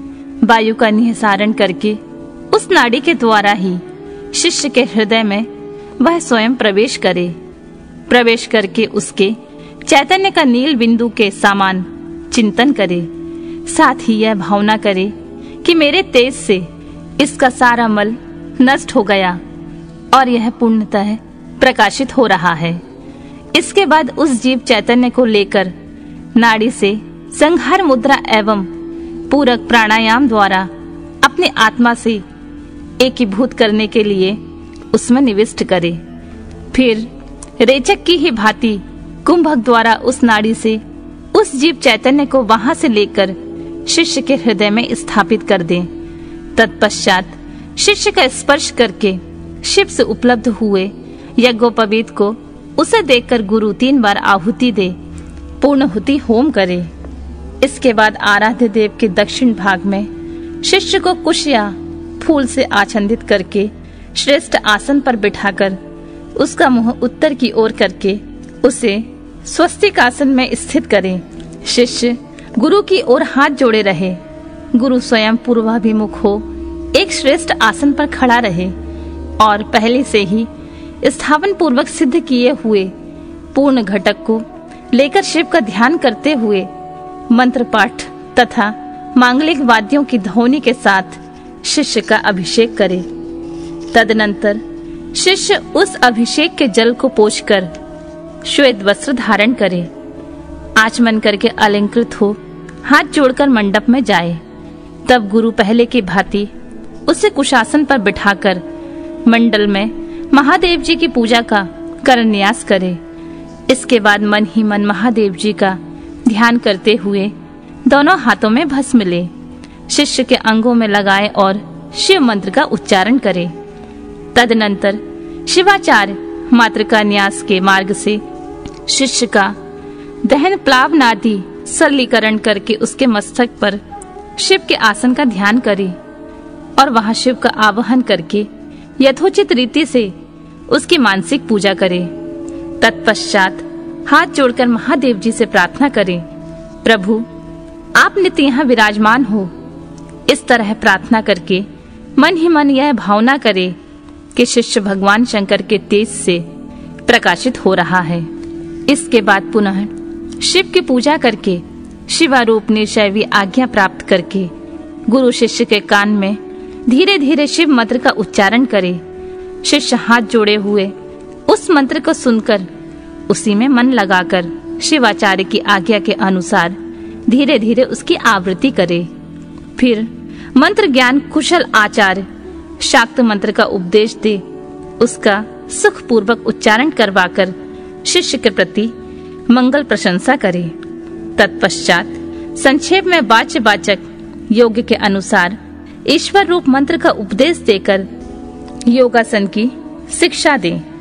वायु का निःसारण करके उस नाड़ी के द्वारा ही शिष्य के हृदय में वह स्वयं प्रवेश करे। प्रवेश करके उसके चैतन्य का नील बिंदु के समान चिंतन करे। साथ ही यह भावना करे कि मेरे तेज से इसका सारा मल नष्ट हो गया और यह पूर्णतः प्रकाशित हो रहा है। इसके बाद उस जीव चैतन्य को लेकर नाड़ी से संहार मुद्रा एवं पूरक प्राणायाम द्वारा अपने आत्मा से एकीभूत करने के लिए उसमें निविष्ट करे। फिर रेचक की ही भांति कुंभक द्वारा उस नाड़ी से उस जीव चैतन्य को वहां से लेकर शिष्य के हृदय में स्थापित कर दे। तत्पश्चात शिष्य का स्पर्श करके शिव से उपलब्ध हुए यज्ञोपवीत को उसे देखकर गुरु तीन बार आहुति दे पूर्णहुति होम करे। इसके बाद आराध्य देव के दक्षिण भाग में शिष्य को कुश या फूल से आच्छादित करके श्रेष्ठ आसन पर बिठाकर उसका मुंह उत्तर की ओर करके उसे स्वस्तिक आसन में स्थित करें। शिष्य गुरु की ओर हाथ जोड़े रहे। गुरु स्वयं पूर्वाभिमुख हो एक श्रेष्ठ आसन पर खड़ा रहे और पहले से ही स्थापन पूर्वक सिद्ध किए हुए पूर्ण घटक को लेकर शिव का ध्यान करते हुए मंत्र पाठ तथा मांगलिक वाद्यों की ध्वनि के साथ शिष्य का अभिषेक करे। तदनंतर शिष्य उस अभिषेक के जल को पोंछकर श्वेत वस्त्र धारण करे। आचमन करके अलंकृत हो हाथ जोड़कर मंडप में जाए। तब गुरु पहले की भांति उसे कुशासन पर बिठाकर मंडल में महादेव जी की पूजा का करन्यास करे। इसके बाद मन ही मन महादेव जी का ध्यान करते हुए दोनों हाथों में भस्म ले शिष्य के अंगों में लगाए और शिव मंत्र का उच्चारण करे। तदनंतर शिवाचार्य मातृका न्यास के मार्ग से शिष्य का दहन प्लावनादि सरलीकरण करके उसके मस्तक पर शिव के आसन का ध्यान करे और वहां शिव का आवाहन करके यथोचित रीति से उसकी मानसिक पूजा करे। तत्पश्चात हाथ जोड़कर महादेव जी से प्रार्थना करें, प्रभु आप नित्य यहाँ विराजमान हो। इस तरह प्रार्थना करके मन ही मन यह भावना करे कि शिष्य भगवान शंकर के तेज से प्रकाशित हो रहा है। इसके बाद पुनः शिव की पूजा करके शिवारूप निशैवी आज्ञा प्राप्त करके गुरु शिष्य के कान में धीरे धीरे शिव मंत्र का उच्चारण करे। शिष्य हाथ जोड़े हुए उस मंत्र को सुनकर उसी में मन लगाकर शिवाचार्य की आज्ञा के अनुसार धीरे धीरे उसकी आवृत्ति करे। फिर मंत्र ज्ञान कुशल आचार्य शाक्त मंत्र का उपदेश दे उसका सुख पूर्वक उच्चारण करवाकर शिष्य के प्रति मंगल प्रशंसा करे। तत्पश्चात संक्षेप में वाच्य वाचक योग के अनुसार ईश्वर रूप मंत्र का उपदेश देकर योगासन की शिक्षा दे।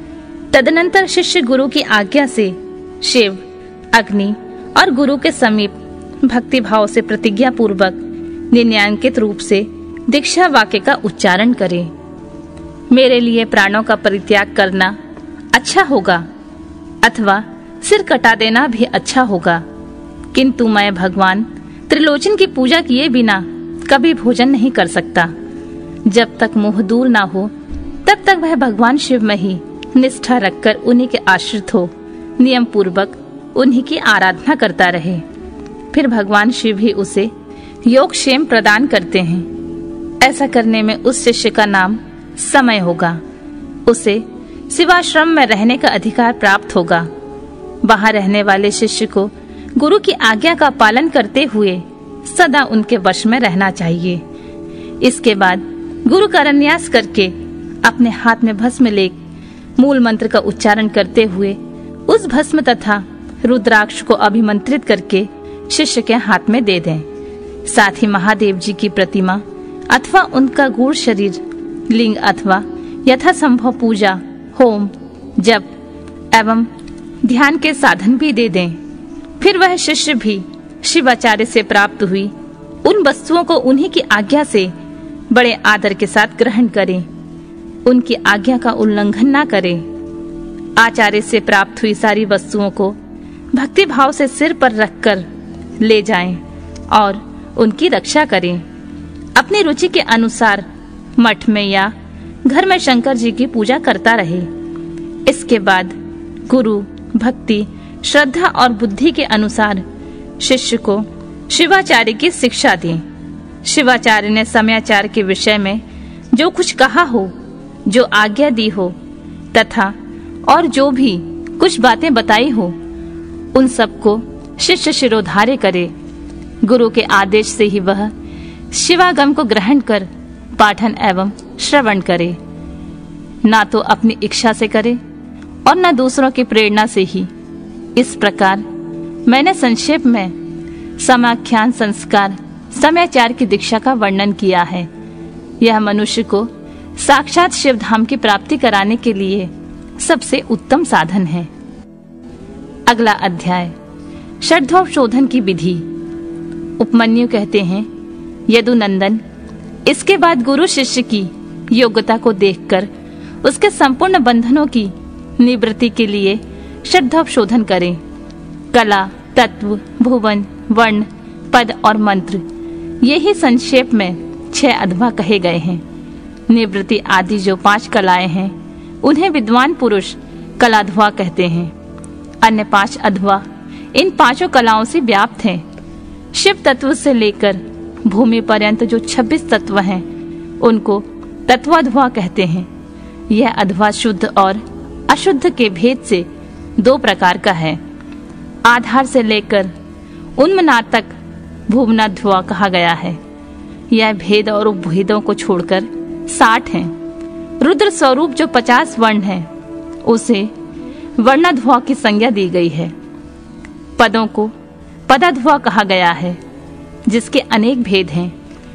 तदनंतर शिष्य गुरु की आज्ञा से शिव, अग्नि और गुरु के समीप भक्ति भाव से प्रतिज्ञा पूर्वक निन्यांकित रूप से दीक्षा वाक्य का उच्चारण करे। मेरे लिए प्राणों का परित्याग करना अच्छा होगा अथवा सिर कटा देना भी अच्छा होगा, किंतु मैं भगवान त्रिलोचन की पूजा किए बिना कभी भोजन नहीं कर सकता। जब तक मोह दूर ना हो तब तक वह भगवान शिव में ही निष्ठा रखकर उन्हीं के आश्रित हो, नियम पूर्वक उन्हीं की आराधना करता रहे। फिर भगवान शिव ही उसे योग क्षेम प्रदान करते हैं। ऐसा करने में उस शिष्य का नाम समय होगा। उसे शिवाश्रम में रहने का अधिकार प्राप्त होगा। वहां रहने वाले शिष्य को गुरु की आज्ञा का पालन करते हुए सदा उनके वश में रहना चाहिए। इसके बाद गुरु का न्यास करके अपने हाथ में भस्म ले मूल मंत्र का उच्चारण करते हुए उस भस्म तथा रुद्राक्ष को अभिमंत्रित करके शिष्य के हाथ में दे दें। साथ ही महादेव जी की प्रतिमा अथवा उनका गूढ़ शरीर, लिंग अथवा यथासंभव पूजा, होम, जप एवं ध्यान के साधन भी दे दें। फिर वह शिष्य भी शिवाचार्य से प्राप्त हुई उन वस्तुओं को उन्हीं की आज्ञा से बड़े आदर के साथ ग्रहण करें, उनकी आज्ञा का उल्लंघन ना करें। आचार्य से प्राप्त हुई सारी वस्तुओं को भक्ति भाव से सिर पर रखकर ले जाएं और उनकी रक्षा करें। अपनी रुचि के अनुसार मठ में या घर में शंकर जी की पूजा करता रहे। इसके बाद गुरु भक्ति, श्रद्धा और बुद्धि के अनुसार शिष्य को शिवाचार्य की शिक्षा दें। शिवाचार्य ने समयाचार के विषय में जो कुछ कहा हो, जो आज्ञा दी हो तथा और जो भी कुछ बातें बताई हो, उन सबको शिष्य शिरोधार्य करे। गुरु के आदेश से ही वह शिवागम को ग्रहण कर पाठन एवं श्रवण करे। ना तो अपनी इच्छा से करे और न दूसरों की प्रेरणा से ही। इस प्रकार मैंने संक्षेप में समाख्यान संस्कार समयाचार की दीक्षा का वर्णन किया है। यह मनुष्य को साक्षात शिवधाम की प्राप्ति कराने के लिए सबसे उत्तम साधन है। अगला अध्याय षड्धोपशोधन की विधि। उपमन्यु कहते हैं, यदुनंदन, इसके बाद गुरु शिष्य की योग्यता को देखकर उसके संपूर्ण बंधनों की निवृत्ति के लिए षड्धोपशोधन करें। कला, तत्व, भुवन, वर्ण, पद और मंत्र, यही संक्षेप में छह अध्वा कहे गए हैं। निवृत्ति आदि जो पांच कलाएं हैं उन्हें विद्वान पुरुष कलाध्वा कहते हैं। अन्य पांच अध्वा इन पांचों कलाओं से व्याप्त हैं। शिव तत्व से लेकर भूमि पर्यंत जो छब्बीस तत्व हैं उनको तत्वाध्वा कहते हैं। यह अध्वा शुद्ध और अशुद्ध के भेद से दो प्रकार का है। आधार से लेकर उन्मनाद तक भुवनाध्वा कहा गया है। यह भेद और उपभेदों को छोड़कर साठ है। रुद्र स्वरूप जो पचास वर्ण है उसे वर्णाध्वा की संज्ञा दी गई है। पदों को पदाध्वा कहा गया है जिसके अनेक भेद हैं।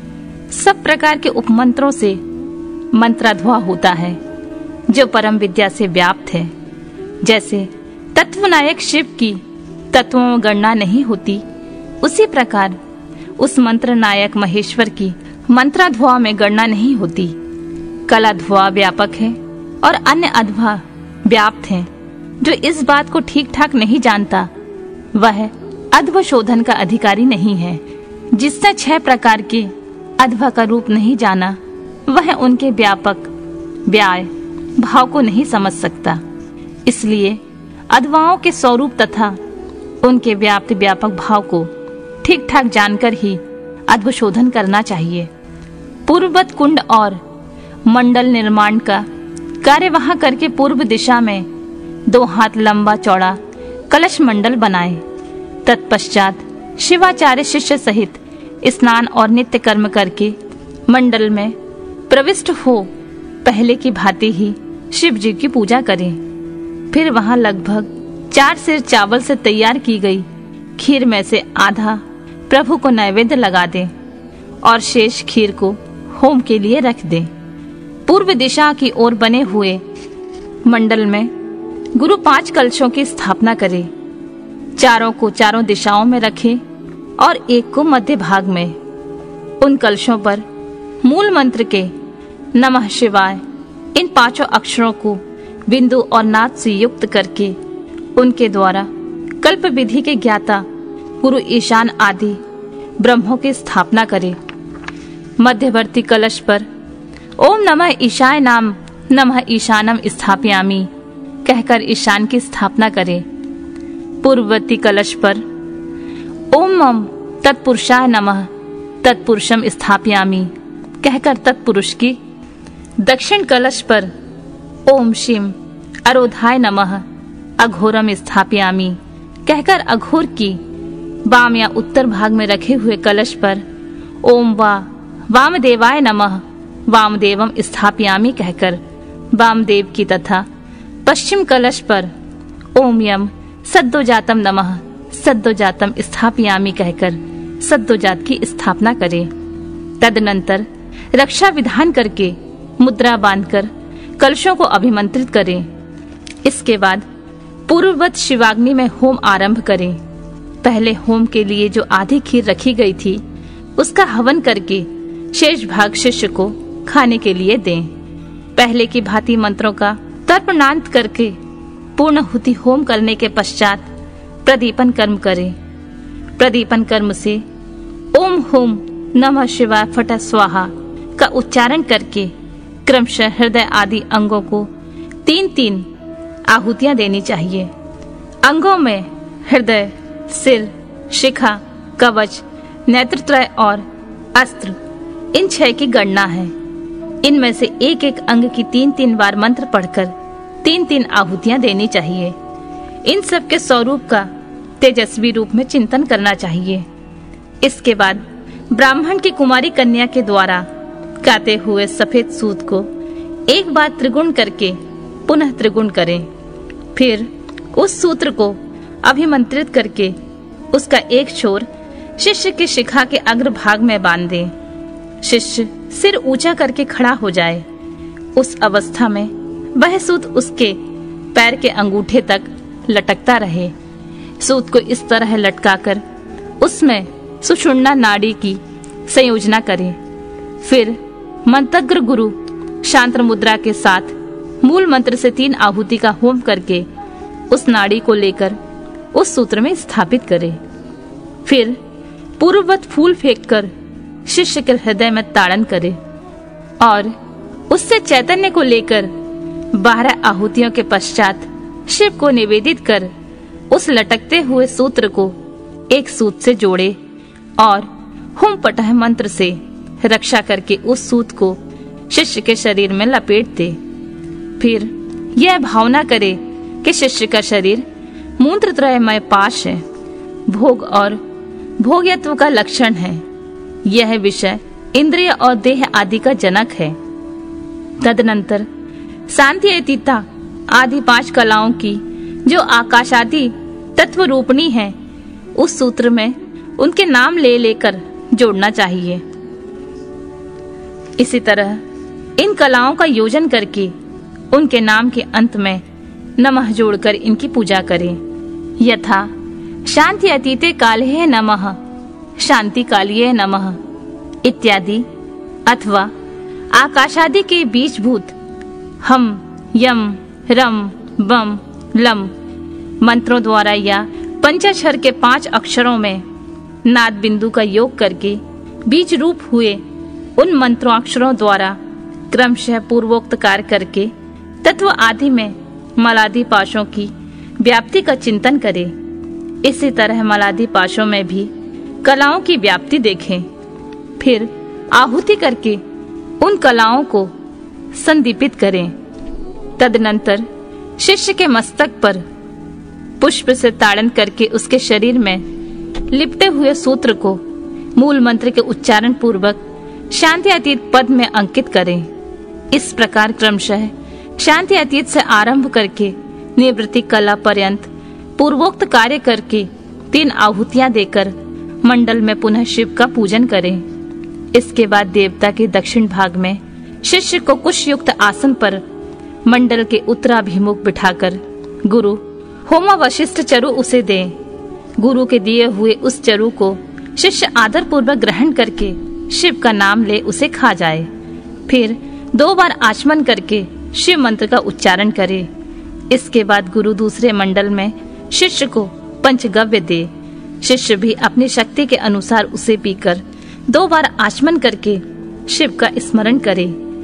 सब प्रकार के उपमंत्रों से मंत्राध्वा होता है जो परम विद्या से व्याप्त है। जैसे तत्वनायक शिव की तत्वों में गणना नहीं होती, उसी प्रकार उस मंत्र नायक महेश्वर की मंत्राध्वा में गणना नहीं होती। कलाध्वा व्यापक है और अन्य अध्वा व्याप्त हैं। जो इस बात को ठीक ठाक नहीं जानता वह अध्वशोधन का अधिकारी नहीं है। जिसने छह प्रकार के अध्वा का रूप नहीं जाना वह उनके व्यापक व्याय भाव को नहीं समझ सकता। इसलिए अध्वाओं के स्वरूप तथा उनके व्याप्त व्यापक भाव को ठीक ठाक जानकर ही अध्वशोधन करना चाहिए। पूर्ववत कुंड और मंडल निर्माण का कार्य वहां करके पूर्व दिशा में दो हाथ लंबा चौड़ा कलश मंडल बनाए। तत्पश्चात शिवाचार्य शिष्य सहित स्नान और नित्य कर्म करके मंडल में प्रविष्ट हो पहले की भांति ही शिव जी की पूजा करें। फिर वहां लगभग चार सेर चावल से तैयार की गई खीर में से आधा प्रभु को नैवेद्य लगा दें और शेष खीर को होम के लिए रख दें। पूर्व दिशा की ओर बने हुए मंडल में गुरु पांच कलशों की स्थापना करे। चारों को चारों दिशाओं में रखे और एक को मध्य भाग में। उन कलशों पर मूल मंत्र के नमः शिवाय इन पांचों अक्षरों को बिंदु और नाद से युक्त करके उनके द्वारा कल्प विधि के ज्ञाता गुरु ईशान आदि ब्रह्मों की स्थापना करे। मध्यवर्ती कलश पर ओम नमः ईशाय नाम नमः ईशानम स्थापयामि कहकर ईशान की स्थापना करे। पूर्ववर्ती कलश पर ओम मम तत्पुरुषाय नमः तत्पुरुषम स्थापयामि कहकर तत्पुरुष की। दक्षिण कलश पर ओम शिव अरोधाय नमः अघोरम स्थापयामि कहकर अघोर की। वाम या उत्तर भाग में रखे हुए कलश पर ओम वा वामदेवाय नमः वामदेवम स्थापयामि कहकर वामदेव की तथा पश्चिम कलश पर ओम यम सद्दोजातम नमः सद्दोजातम स्थापयामि कहकर सद्दोजात की स्थापना करे। तदनंतर रक्षा विधान करके मुद्रा बांधकर कलशों को अभिमंत्रित करें। इसके बाद पूर्ववत शिवाग्नि में होम आरंभ करें। पहले होम के लिए जो आधी खीर रखी गई थी उसका हवन करके शेष भाग शिष्य को खाने के लिए दें। पहले की भांति मंत्रों का तर्पणांत करके पूर्णाहुति होम करने के पश्चात प्रदीपन कर्म करें। प्रदीपन कर्म से ओम होम नमः शिवाय फट स्वाहा का उच्चारण करके क्रमशः हृदय आदि अंगों को तीन तीन आहुतियां देनी चाहिए। अंगों में हृदय, सिर, शिखा, कवच, नेत्रत्रय और अस्त्र इन छह की गणना है। इनमें से एक एक अंग की तीन तीन बार मंत्र पढ़कर तीन तीन आहुतियां देनी चाहिए। इन सब के स्वरूप का तेजस्वी रूप में चिंतन करना चाहिए। इसके बाद ब्राह्मण की कुमारी कन्या के द्वारा गाते हुए सफेद सूत को एक बार त्रिगुण करके पुनः त्रिगुण करें। फिर उस सूत्र को अभिमंत्रित करके उसका एक छोर शिष्य की शिखा के अग्रभाग में बांध दें। शिष्य सिर ऊंचा करके खड़ा हो जाए। उस अवस्था में वह सूत उसके पैर के अंगूठे तक लटकता रहे। सूत को इस तरह लटकाकर उसमें सुषुम्ना नाड़ी की संयोजना करें। फिर मंत्रज्ञ गुरु शांत मुद्रा के साथ मूल मंत्र से तीन आहुति का होम करके उस नाड़ी को लेकर उस सूत्र में स्थापित करें। फिर पूर्ववत फूल फेंककर शिष्य के हृदय में ताड़न करे और उससे चैतन्य को लेकर बारह आहुतियों के पश्चात शिव को निवेदित कर उस लटकते हुए सूत्र को एक सूत से जोड़े और हुम पटह मंत्र से रक्षा करके उस सूत को शिष्य के शरीर में लपेट दे। फिर यह भावना करे कि शिष्य का शरीर मूत्रत्रयमय पाश है, भोग और भोग्यत्व का लक्षण है। यह विषय इंद्रिय और देह आदि का जनक है। तदनंतर शांति अतीता आदि पांच कलाओं की जो आकाश आदि तत्व रूपणी है उस सूत्र में उनके नाम ले लेकर जोड़ना चाहिए। इसी तरह इन कलाओं का योजन करके उनके नाम के अंत में नमः जोड़कर इनकी पूजा करें। यथा शांति अतीते काले नमः, शांति कालिये नमः इत्यादि, अथवा आकाशादि के बीजभूत हम, यम, रम, बम, लम मंत्रों द्वारा या पंचाक्षर के पांच अक्षरों में नाद बिंदु का योग करके बीज रूप हुए उन मंत्रों अक्षरों द्वारा क्रमशः पूर्वोक्त कार्य करके तत्व आदि में मलादि पाशों की व्याप्ति का चिंतन करें। इसी तरह मलादि पाशों में भी कलाओं की व्याप्ति देखें। फिर आहुति करके उन कलाओं को संदीपित करें। तदनंतर शिष्य के मस्तक पर पुष्प से ताड़न करके उसके शरीर में लिपटे हुए सूत्र को मूल मंत्र के उच्चारण पूर्वक शांति अतीत पद में अंकित करें। इस प्रकार क्रमशः शांति अतीत से आरंभ करके निवृत्ति कला पर्यंत पूर्वोक्त कार्य करके तीन आहुतियां देकर मंडल में पुनः शिव का पूजन करें। इसके बाद देवता के दक्षिण भाग में शिष्य को कुश युक्त आसन पर मंडल के उत्तराभिमुख बिठाकर गुरु होमावशिष्ट चरु उसे दे। गुरु के दिए हुए उस चरु को शिष्य आदर पूर्वक ग्रहण करके शिव का नाम ले उसे खा जाए। फिर दो बार आचमन करके शिव मंत्र का उच्चारण करे। इसके बाद गुरु दूसरे मंडल में शिष्य को पंचगव्य दे। शिष्य भी अपनी शक्ति के अनुसार उसे पीकर दो बार आचमन करके शिव का स्मरण करे।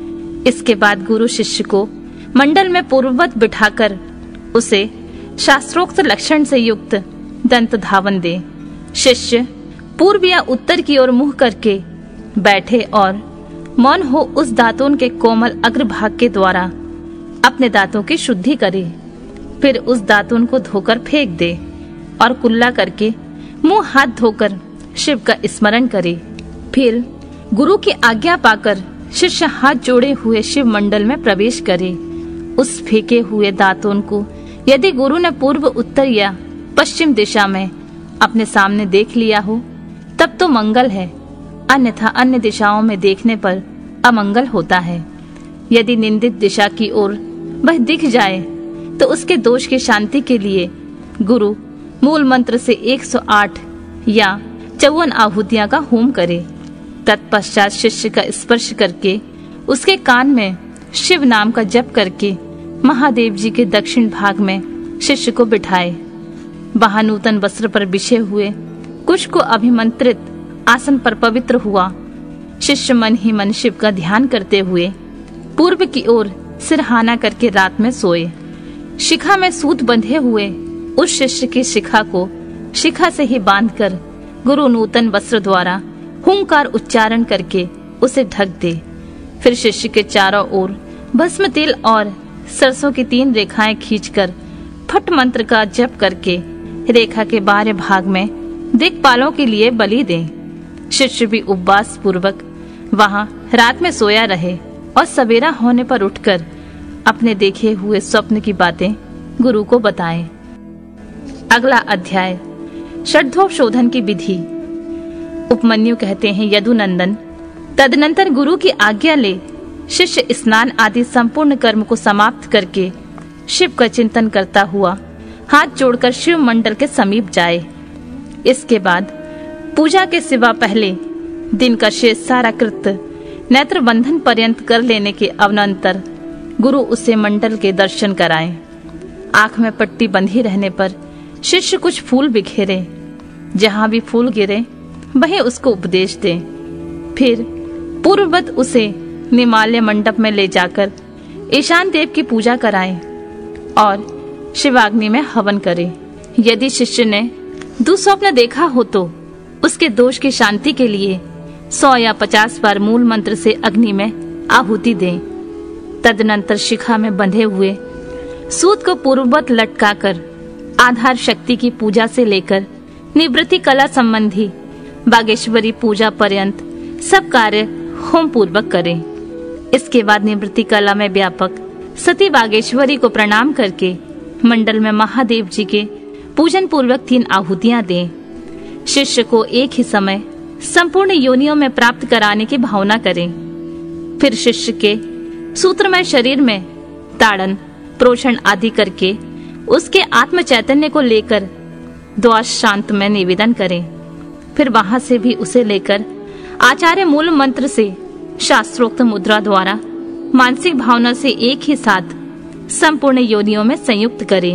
इसके बाद गुरु शिष्य को मंडल में पूर्ववत बिठाकर उसे शास्त्रोक्त लक्षण से युक्त दंत धावन दे। शिष्य पूर्व या उत्तर की ओर मुंह करके बैठे और मौन हो उस दातून के कोमल अग्रभाग के द्वारा अपने दांतों की शुद्धि करे। फिर उस दातून को धोकर फेंक दे और कुल्ला करके मुंह हाथ धोकर शिव का स्मरण करे। फिर गुरु की आज्ञा पाकर शिष्य हाथ जोड़े हुए शिव मंडल में प्रवेश करे। उस फेंके हुए दातून को यदि गुरु ने पूर्व, उत्तर या पश्चिम दिशा में अपने सामने देख लिया हो तब तो मंगल है, अन्यथा अन्य दिशाओं में देखने पर अमंगल होता है। यदि निंदित दिशा की ओर वह दिख जाए तो उसके दोष की शांति के लिए गुरु मूल मंत्र से एक सौ आठ या चौवन आहुतियां का होम करे। तत्पश्चात शिष्य का स्पर्श करके उसके कान में शिव नाम का जप करके महादेव जी के दक्षिण भाग में शिष्य को बिठाए। वहां नूतन वस्त्र पर बिछे हुए कुश को अभिमंत्रित आसन पर पवित्र हुआ। शिष्य मन ही मन शिव का ध्यान करते हुए पूर्व की ओर सिरहाना करके रात में सोए। शिखा में सूत बंधे हुए उस शिष्य की शिखा को शिखा से ही बांधकर गुरु नूतन वस्त्र द्वारा हुंकार उच्चारण करके उसे ढक दे। फिर शिष्य के चारों ओर भस्म तेल और सरसों की तीन रेखाएं खींचकर फट मंत्र का जप करके रेखा के बाहर भाग में दिक्पालों के लिए बलि दे। शिष्य भी उपवास पूर्वक वहां रात में सोया रहे और सवेरा होने पर उठकर अपने देखे हुए स्वप्न की बातें गुरु को बताएं। अगला अध्याय षड्धोप शोधन की विधि। उपमन्यु कहते हैं, यदुनंदन, तदनंतर गुरु की आज्ञा ले शिष्य स्नान आदि संपूर्ण कर्म को समाप्त करके शिव का चिंतन करता हुआ हाथ जोड़कर शिव मंडल के समीप जाए। इसके बाद पूजा के सिवा पहले दिन का शेष सारा कृत्य नेत्र बंधन पर्यंत कर लेने के अवनंतर गुरु उसे मंडल के दर्शन कराए। आंख में पट्टी बंधी रहने पर शिष्य कुछ फूल बिखेरे, जहां भी फूल गिरे वहीं उसको उपदेश दे। फिर पूर्ववत उसे निमाल्य मंडप में ले जाकर ईशान देव की पूजा कराए और शिवाग्नि में हवन करे। यदि शिष्य ने दुस्वप्न देखा हो तो उसके दोष की शांति के लिए सौ या पचास बार मूल मंत्र से अग्नि में आहुति दे। तदनंतर शिखा में बंधे हुए सूत को पूर्ववत लटकाकर आधार शक्ति की पूजा से लेकर निवृत्ति कला संबंधी बागेश्वरी पूजा पर्यंत सब कार्य होम पूर्वक करें। इसके बाद निवृत्ति कला में व्यापक सती बागेश्वरी को प्रणाम करके मंडल में महादेव जी के पूजन पूर्वक तीन आहुतियां दें। शिष्य को एक ही समय संपूर्ण योनियों में प्राप्त कराने की भावना करें। फिर शिष्य के सूत्रमय शरीर में ताड़न, प्रोषण आदि करके उसके आत्म चैतन्य को लेकर द्वाश शांत में निवेदन करें। फिर वहां से भी उसे लेकर आचार्य मूल मंत्र से शास्त्रोक्त मुद्रा द्वारा मानसिक भावना से एक ही साथ संपूर्ण योनियों में संयुक्त करें।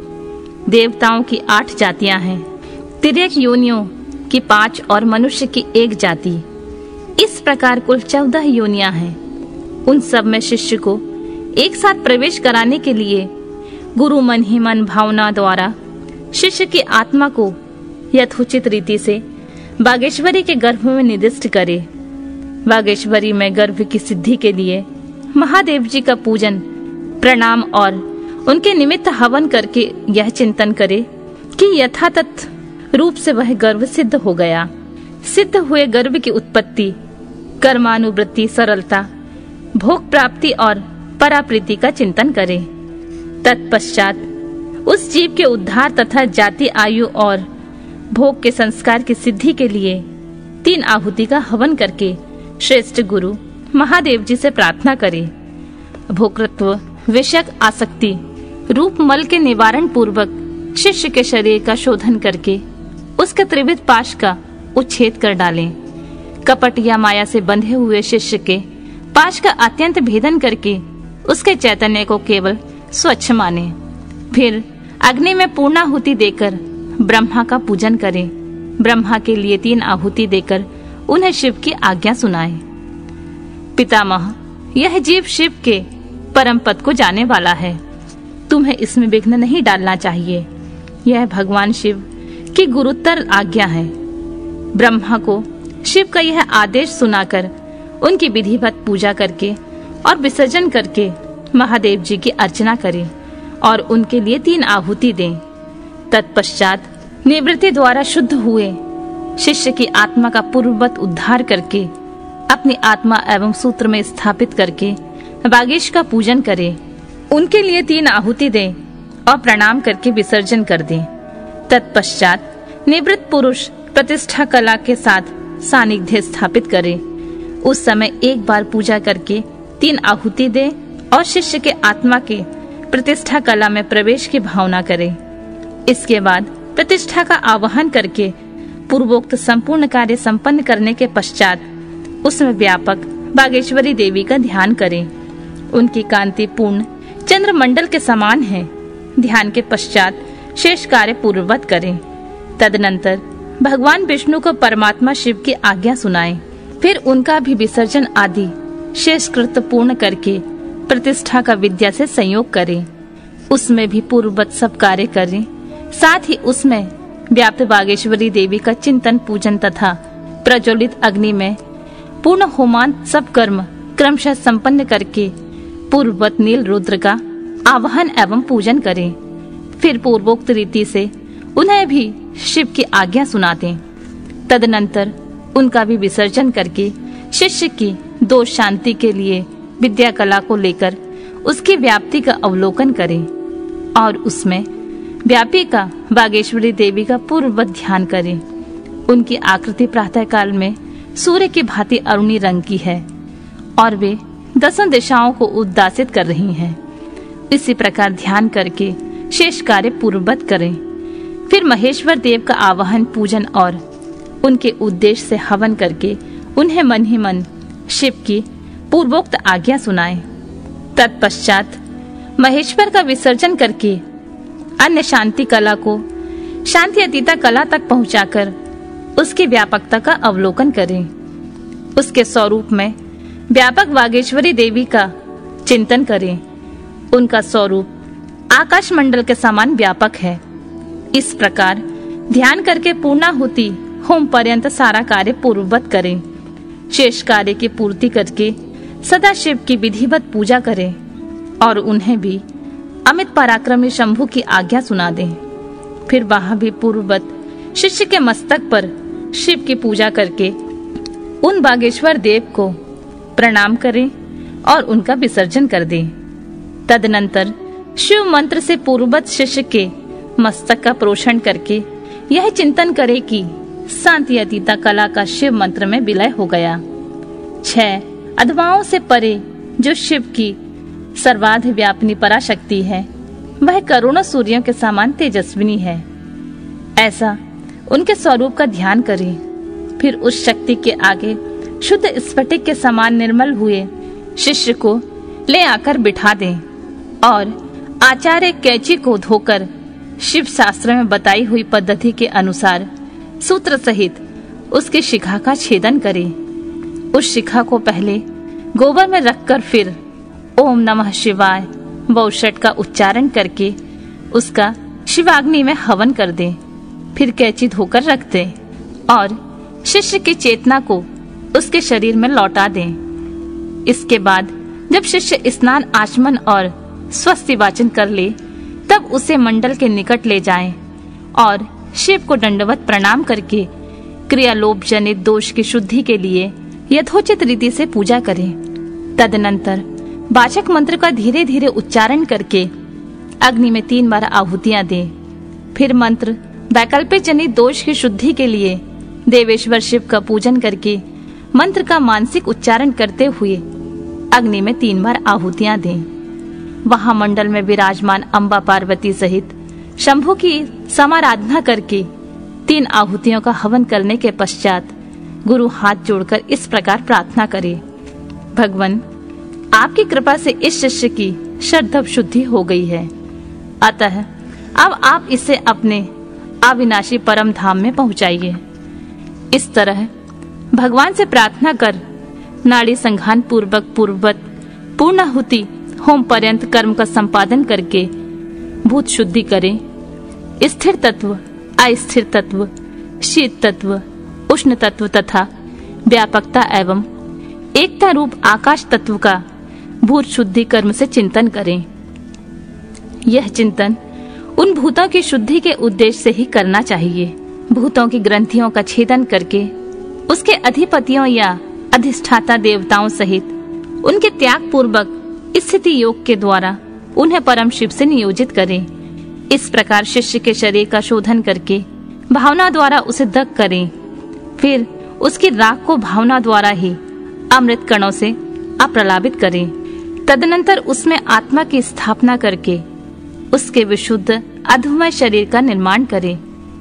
देवताओं की आठ जातियां हैं, तिर्यक योनियों की पांच और मनुष्य की एक जाति। इस प्रकार कुल चौदह योनियां हैं। उन सब में शिष्य को एक साथ प्रवेश कराने के लिए गुरु मन ही मन भावना द्वारा शिष्य की आत्मा को यथोचित रीति से बागेश्वरी के गर्भ में निर्दिष्ट करे। बागेश्वरी में गर्भ की सिद्धि के लिए महादेव जी का पूजन, प्रणाम और उनके निमित्त हवन करके यह चिंतन करे कि यथातथ रूप से वह गर्भ सिद्ध हो गया। सिद्ध हुए गर्भ की उत्पत्ति, कर्मानुवृत्ति, सरलता, भोग प्राप्ति और पराप्रीति का चिंतन करे। तत्पश्चात उस जीव के उद्धार तथा जाति, आयु और भोग के संस्कार की सिद्धि के लिए तीन आहुति का हवन करके श्रेष्ठ गुरु महादेव जी से प्रार्थना करे। भोक्तृत्व विषयक आसक्ति रूप मल के निवारण पूर्वक शिष्य के शरीर का शोधन करके उसके त्रिविध पाश का उच्छेद कर डालें। कपट या माया से बंधे हुए शिष्य के पाश का अत्यंत भेदन करके उसके चैतन्य को केवल स्वच्छ माने। फिर अग्नि में पूर्णाहुति देकर ब्रह्मा का पूजन करें। ब्रह्मा के लिए तीन आहुति देकर उन्हें शिव की आज्ञा सुनाएं। पितामह, यह जीव शिव के परम पद को जाने वाला है, तुम्हें इसमें विघ्न नहीं डालना चाहिए। यह भगवान शिव की गुरुतर आज्ञा है। ब्रह्मा को शिव का यह आदेश सुनाकर उनकी विधिवत पूजा करके और विसर्जन करके महादेव जी की अर्चना करें और उनके लिए तीन आहुति दें। तत्पश्चात निवृत्ति द्वारा शुद्ध हुए शिष्य की आत्मा का पूर्ववत उद्धार करके अपनी आत्मा एवं सूत्र में स्थापित करके बागेश का पूजन करें। उनके लिए तीन आहुति दें और प्रणाम करके विसर्जन कर दें। तत्पश्चात निवृत्त पुरुष प्रतिष्ठा कला के साथ सानिध्य स्थापित करें। उस समय एक बार पूजा करके तीन आहुति दें और शिष्य के आत्मा के प्रतिष्ठा कला में प्रवेश की भावना करें। इसके बाद प्रतिष्ठा का आवाहन करके पूर्वोक्त संपूर्ण कार्य संपन्न करने के पश्चात उसमें व्यापक बागेश्वरी देवी का ध्यान करें। उनकी कांति पूर्ण चंद्रमंडल के समान है। ध्यान के पश्चात शेष कार्य पूर्ववत करें। तदनंतर भगवान विष्णु को परमात्मा शिव की आज्ञा सुनाएं। फिर उनका भी विसर्जन आदि शेष कृत्य पूर्ण करके प्रतिष्ठा का विद्या से संयोग करें। उसमें भी पूर्ववत सब कार्य करें। साथ ही उसमें व्याप्त बागेश्वरी देवी का चिंतन पूजन तथा प्रज्वलित अग्नि में पूर्ण होमान सब कर्म क्रमशः संपन्न करके पूर्ववत नील रुद्र का आवाहन एवं पूजन करें। फिर पूर्वोक्त रीति से उन्हें भी शिव की आज्ञा सुनाते। तदनंतर उनका भी विसर्जन करके शिष्य की दोष शांति के लिए विद्या कला को लेकर उसकी व्याप्ति का अवलोकन करें और उसमें व्यापी का बागेश्वरी देवी का पूर्ववत ध्यान करें। उनकी आकृति प्रातः काल में सूर्य की भांति अरुणी रंग की है और वे दसों दिशाओं को उद्दासित कर रही हैं। इसी प्रकार ध्यान करके शेष कार्य पूर्ववत करें। फिर महेश्वर देव का आवाहन पूजन और उनके उद्देश्य से हवन करके उन्हें मन ही मन शिव की पूर्वोक्त आज्ञा सुनाएं। तत्पश्चात महेश्वर का विसर्जन करके अन्य शांति कला को शांति अतीता कला तक पहुंचाकर उसकी व्यापकता का अवलोकन करें। उसके स्वरूप में व्यापक बागेश्वरी देवी का चिंतन करें। उनका स्वरूप आकाश मंडल के समान व्यापक है। इस प्रकार ध्यान करके पूर्णाहुति होम पर्यंत सारा कार्य पूर्ववत करें। शेष कार्य की पूर्ति करके सदा शिव की विधिवत पूजा करें और उन्हें भी अमित पराक्रमी शंभु की आज्ञा सुना दें। फिर वहां भी पूर्ववत शिष्य के मस्तक पर शिव की पूजा करके उन बागेश्वर देव को प्रणाम करें और उनका विसर्जन कर दें। तदनंतर शिव मंत्र से पूर्ववत शिष्य के मस्तक का प्रोषण करके यह चिंतन करे कि शांति अतीता कला का शिव मंत्र में विलय हो गया। छह अधवाओं से परे जो शिव की सर्वाध व्यापिनी पराशक्ति है, वह करोड़ों सूर्यों के समान तेजस्विनी है। ऐसा उनके स्वरूप का ध्यान करें। फिर उस शक्ति के आगे शुद्ध स्फटिक के समान निर्मल हुए शिष्य को ले आकर बिठा दें और आचार्य कैची को धोकर शिव शास्त्र में बताई हुई पद्धति के अनुसार सूत्र सहित उसकी शिखा का छेदन करें। उस शिखा को पहले गोबर में रखकर फिर ओम नमः शिवाय वौषट का उच्चारण करके उसका शिवाग्नि में हवन कर दें। फिर कैची धोकर रख दें और शिष्य की चेतना को उसके शरीर में लौटा दें। इसके बाद जब शिष्य स्नान आचमन और स्वस्ति वाचन कर ले, तब उसे मंडल के निकट ले जाएं और शिव को दंडवत प्रणाम करके क्रियालोप जनित दोष की शुद्धि के लिए यथोचित रीति से पूजा करें। तदनंतर वाचक मंत्र का धीरे धीरे उच्चारण करके अग्नि में तीन बार आहुतियां दें। फिर मंत्र वैकल्पिक जनित दोष की शुद्धि के लिए देवेश्वर शिव का पूजन करके मंत्र का मानसिक उच्चारण करते हुए अग्नि में तीन बार आहुतियां दें। वहां मंडल में विराजमान अम्बा पार्वती सहित शंभु की समाराधना करके तीन आहुतियों का हवन करने के पश्चात गुरु हाथ जोड़कर इस प्रकार प्रार्थना करे, भगवान, आपकी कृपा से इस शिष्य की श्रद्धा शुद्धि हो गई है, अतः अब आप इसे अपने अविनाशी परम धाम में पहुंचाइए। इस तरह भगवान से प्रार्थना कर नाड़ी संघान पूर्वक पूर्ववत पूर्णाहुति होम पर्यंत कर्म का संपादन करके भूत शुद्धि करें। स्थिर तत्व, अस्थिर तत्व, शीत तत्व, उष्ण तत्व तथा व्यापकता एवं एकता रूप आकाश तत्व का भूत शुद्धि कर्म से चिंतन करें। यह चिंतन उन भूतों की शुद्धि के उद्देश्य से ही करना चाहिए। भूतों की ग्रंथियों का छेदन करके उसके अधिपतियों या अधिष्ठाता देवताओं सहित उनके त्याग पूर्वक स्थिति योग के द्वारा उन्हें परम शिव से नियोजित करें। इस प्रकार शिष्य के शरीर का शोधन करके भावना द्वारा उसे दग्ध करें। फिर उसकी राख को भावना द्वारा ही अमृत कणों से अप्रलापित करें। तदनंतर उसमें आत्मा की स्थापना करके उसके विशुद्ध अधमय शरीर का निर्माण करें।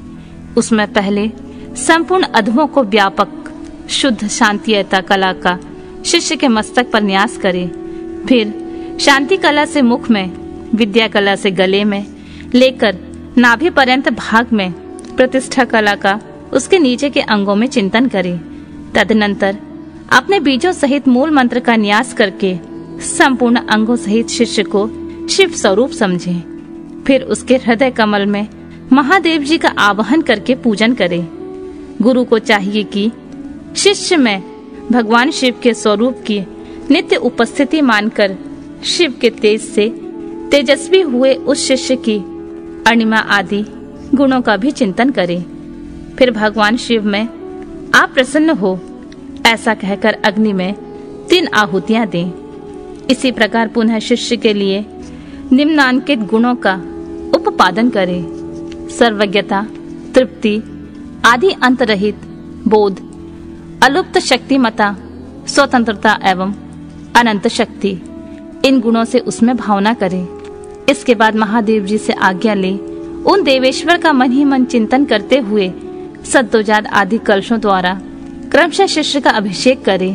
उसमें पहले संपूर्ण अधमों को व्यापक शुद्ध शांतियता कला का शिष्य के मस्तक पर न्यास करे। फिर शांति कला से मुख में, विद्या कला से गले में लेकर नाभि पर्यंत भाग में, प्रतिष्ठा कला का उसके नीचे के अंगों में चिंतन करे। तदनंतर अपने बीजों सहित मूल मंत्र का न्यास करके संपूर्ण अंगों सहित शिष्य को शिव स्वरूप समझे। फिर उसके हृदय कमल में महादेव जी का आवाहन करके पूजन करे। गुरु को चाहिए कि शिष्य में भगवान शिव के स्वरूप की नित्य उपस्थिति मानकर शिव के तेज से तेजस्वी हुए उस शिष्य की अणिमा आदि गुणों का भी चिंतन करे। फिर भगवान शिव में आप प्रसन्न हो ऐसा कहकर अग्नि में तीन आहुतियां दें। इसी प्रकार पुनः शिष्य के लिए निम्नांकित गुणों का उपादन करे। सर्वज्ञता, तृप्ति आदि अंतरहित बोध, अलुप्त शक्तिमता, स्वतंत्रता एवं अनंत शक्ति, इन गुणों से उसमें भावना करे। इसके बाद महादेव जी से आज्ञा ले उन देवेश्वर का मन ही मन चिंतन करते हुए सद्योजात आदि कलशों द्वारा क्रमशः शिष्य का अभिषेक करे।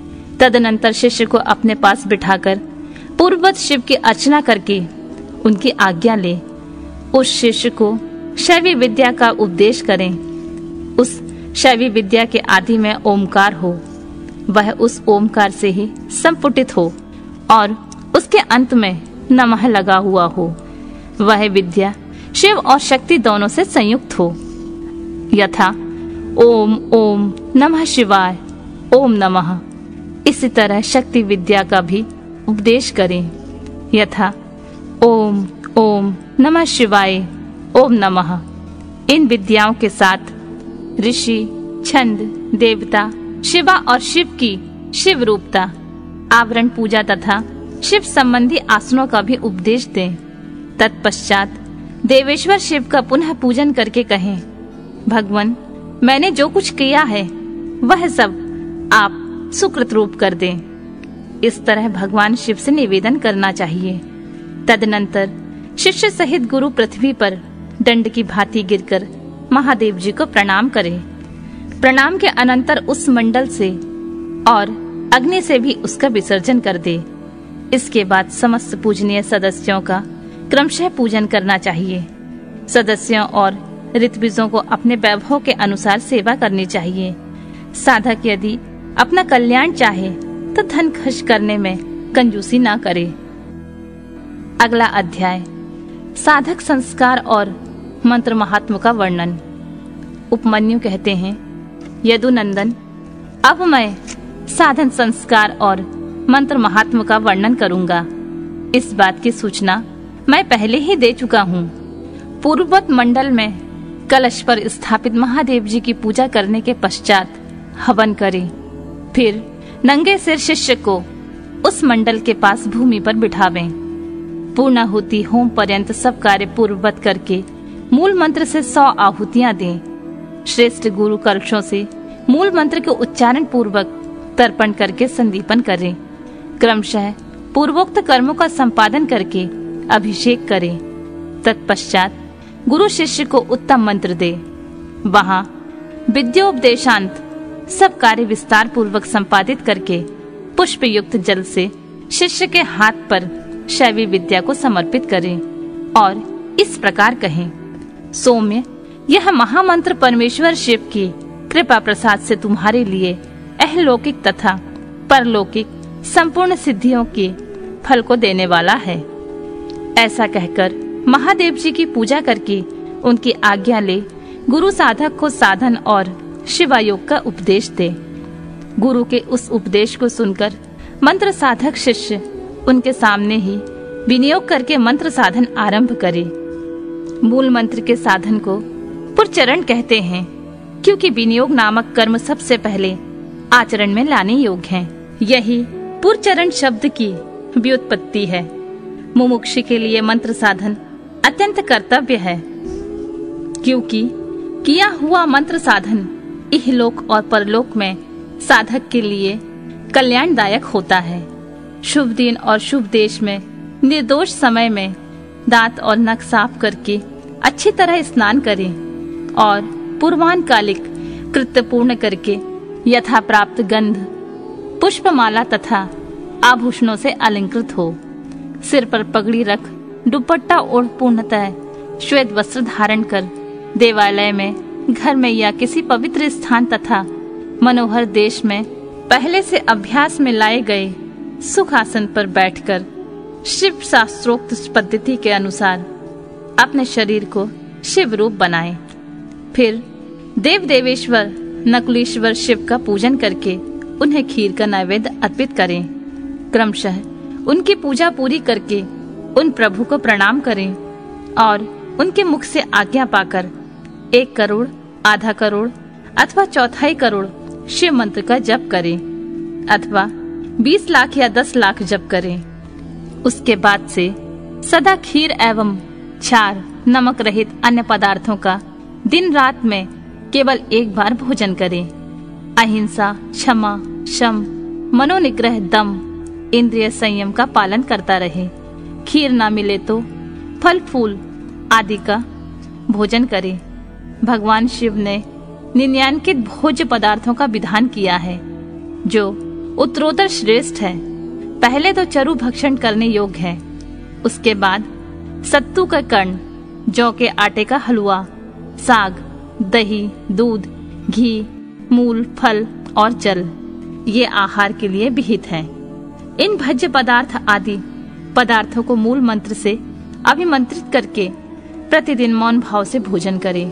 तदनंतर शिष्य को अपने पास बिठाकर पूर्ववत शिव की अर्चना करके उनकी आज्ञा ले उस शिष्य को शैवी विद्या का उपदेश करें। उस शैवी विद्या के आदि में ओमकार हो, वह उस ओमकार से ही संपुटित हो और उसके अंत में नमः लगा हुआ हो। वह विद्या शिव और शक्ति दोनों से संयुक्त हो, यथा ओम ओम नमः शिवाय, ओम नमः। इसी तरह शक्ति विद्या का भी उपदेश करें, यथा ओम ओम नमः शिवाय, ओम नमः। इन विद्याओं के साथ ऋषि, छंद, देवता, शिवा और शिव की शिव रूपता, आवरण पूजा तथा शिव संबंधी आसनों का भी उपदेश दें। तत्पश्चात देवेश्वर शिव का पुनः पूजन करके कहें, भगवान, मैंने जो कुछ किया है वह सब आप सुकृत रूप कर दें। इस तरह भगवान शिव से निवेदन करना चाहिए। तदनंतर शिष्य सहित गुरु पृथ्वी पर दंड की भांति गिरकर महादेव जी को प्रणाम करे। प्रणाम के अनंतर उस मंडल से और अग्नि से भी उसका विसर्जन कर दे। इसके बाद समस्त पूजनीय सदस्यों का क्रमशः पूजन करना चाहिए। सदस्यों और ऋत्विजों को अपने वैभव के अनुसार सेवा करनी चाहिए। साधक यदि अपना कल्याण चाहे तो धन खर्च करने में कंजूसी ना करे। अगला अध्याय साधक संस्कार और मंत्र महात्म का वर्णन। उपमन्यु कहते हैं, यदुनंदन, अब मैं साधन संस्कार और मंत्र महात्म का वर्णन करूंगा। इस बात की सूचना मैं पहले ही दे चुका हूँ। पूर्ववत मंडल में कलश पर स्थापित महादेव जी की पूजा करने के पश्चात हवन करें। फिर नंगे सिर शिष्य को उस मंडल के पास भूमि पर बिठावें। पूर्णाहुति होम पर्यंत सब कार्य पूर्ववत करके मूल मंत्र से सौ आहुतियां दें। श्रेष्ठ गुरु कलशों से मूल मंत्र के उच्चारण पूर्वक तर्पण करके संदीपन करें। क्रमशः पूर्वोक्त कर्मों का संपादन करके अभिषेक करे। तत्पश्चात गुरु शिष्य को उत्तम मंत्र दे। वहां विद्योपदेशांत सब कार्य विस्तार पूर्वक संपादित करके पुष्प युक्त जल से शिष्य के हाथ पर शैवी विद्या को समर्पित करें और इस प्रकार कहें, सौम्य, यह महामंत्र परमेश्वर शिव की कृपा प्रसाद से तुम्हारे लिए अहलौकिक तथा परलौकिक संपूर्ण सिद्धियों के फल को देने वाला है। ऐसा कहकर महादेव जी की पूजा करके उनकी आज्ञा ले गुरु साधक को साधन और शिवायोग का उपदेश दे। गुरु के उस उपदेश को सुनकर मंत्र साधक शिष्य उनके सामने ही विनियोग करके मंत्र साधन आरंभ करे। मूल मंत्र के साधन को पुरचरण कहते हैं, क्योंकि विनियोग नामक कर्म सबसे पहले आचरण में लाने योग्य है। यही पुरचरण शब्द की व्युत्पत्ति है। मुमुक्षु के लिए मंत्र साधन अत्यंत कर्तव्य है, क्योंकि किया हुआ मंत्र साधन इहलोक और परलोक में साधक के लिए कल्याणदायक होता है। शुभ दिन और शुभ देश में निर्दोष समय में दांत और नख साफ करके अच्छी तरह स्नान करें और पूर्वान कालिक कृत्य पूर्ण करके यथा प्राप्त गंध, पुष्पमाला तथा आभूषणों से अलंकृत हो। सिर पर पगड़ी रख दुपट्टा ओढ़ पूर्णतः श्वेत वस्त्र धारण कर देवालय में, घर में या किसी पवित्र स्थान तथा मनोहर देश में पहले से अभ्यास में लाए गए सुख आसन पर बैठकर शिव शास्त्रोक्त पद्धति के अनुसार अपने शरीर को शिव रूप बनाएं। फिर देव देवेश्वर नकुलेश्वर शिव का पूजन करके उन्हें खीर का नैवेद्य अर्पित करें। क्रमशः उनकी पूजा पूरी करके उन प्रभु को प्रणाम करें और उनके मुख से आज्ञा पाकर एक करोड़, आधा करोड़ अथवा चौथाई करोड़ शिव मंत्र का जप करें अथवा बीस लाख या दस लाख जप करें। उसके बाद से सदा खीर एवं छार, नमक रहित अन्य पदार्थों का दिन रात में केवल एक बार भोजन करें। अहिंसा, क्षमा, शम, मनोनिग्रह, दम, इंद्रिय संयम का पालन करता रहे। खीर ना मिले तो फल फूल आदि का भोजन करें। भगवान शिव ने निन्यानकित भोज्य पदार्थों का विधान किया है, जो उत्तरोत्तर श्रेष्ठ है। पहले तो चरु भक्षण करने योग्य है, उसके बाद सत्तू का कर्ण, जौ के आटे का हलवा, साग, दही, दूध, घी, मूल, फल और जल, ये आहार के लिए विहित है। इन भोज्य पदार्थ आदि पदार्थों को मूल मंत्र से अभिमंत्रित करके प्रतिदिन मौन भाव से भोजन करें।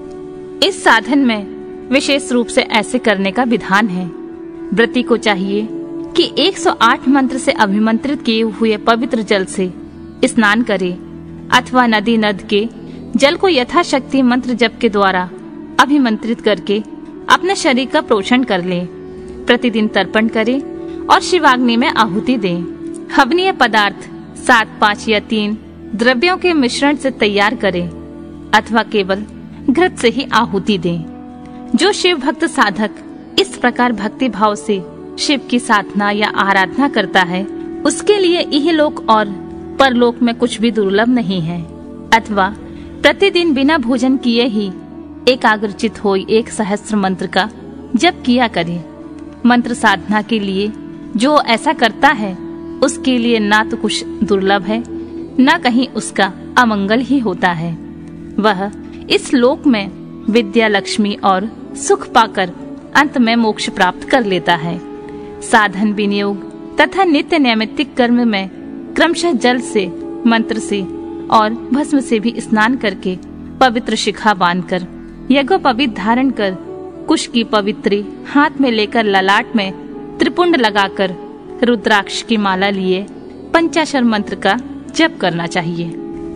इस साधन में विशेष रूप से ऐसे करने का विधान है। व्रती को चाहिए कि एक सौ आठ मंत्र से अभिमंत्रित किए हुए पवित्र जल से स्नान करे अथवा नदी नद के जल को यथाशक्ति मंत्र जप के द्वारा अभिमंत्रित करके अपने शरीर का पोषण कर ले। प्रतिदिन तर्पण करे और शिवाग्नि में आहुति दे। हवनीय पदार्थ सात, पाँच या तीन द्रव्यों के मिश्रण से तैयार करे अथवा केवल घृत से ही आहुति दे। जो शिव भक्त साधक इस प्रकार भक्ति भाव से शिव की साधना या आराधना करता है, उसके लिए इहलोक और परलोक में कुछ भी दुर्लभ नहीं है। अथवा प्रतिदिन बिना भोजन किए ही एकाग्रचित हो एक सहस्त्र मंत्र का जप किया करे। मंत्र साधना के लिए जो ऐसा करता है, उसके लिए ना तो कुछ दुर्लभ है, ना कहीं उसका अमंगल ही होता है। वह इस लोक में विद्या, लक्ष्मी और सुख पाकर अंत में मोक्ष प्राप्त कर लेता है। साधन, विनियोग तथा नित्य नैमित्तिक कर्म में क्रमशः जल से, मंत्र से और भस्म से भी स्नान करके पवित्र शिखा बांधकर, यज्ञोपवीत धारण कर, कुश की पवित्री हाथ में लेकर ललाट में त्रिपुंड लगाकर रुद्राक्ष की माला लिए पंचाक्षर मंत्र का जप करना चाहिए।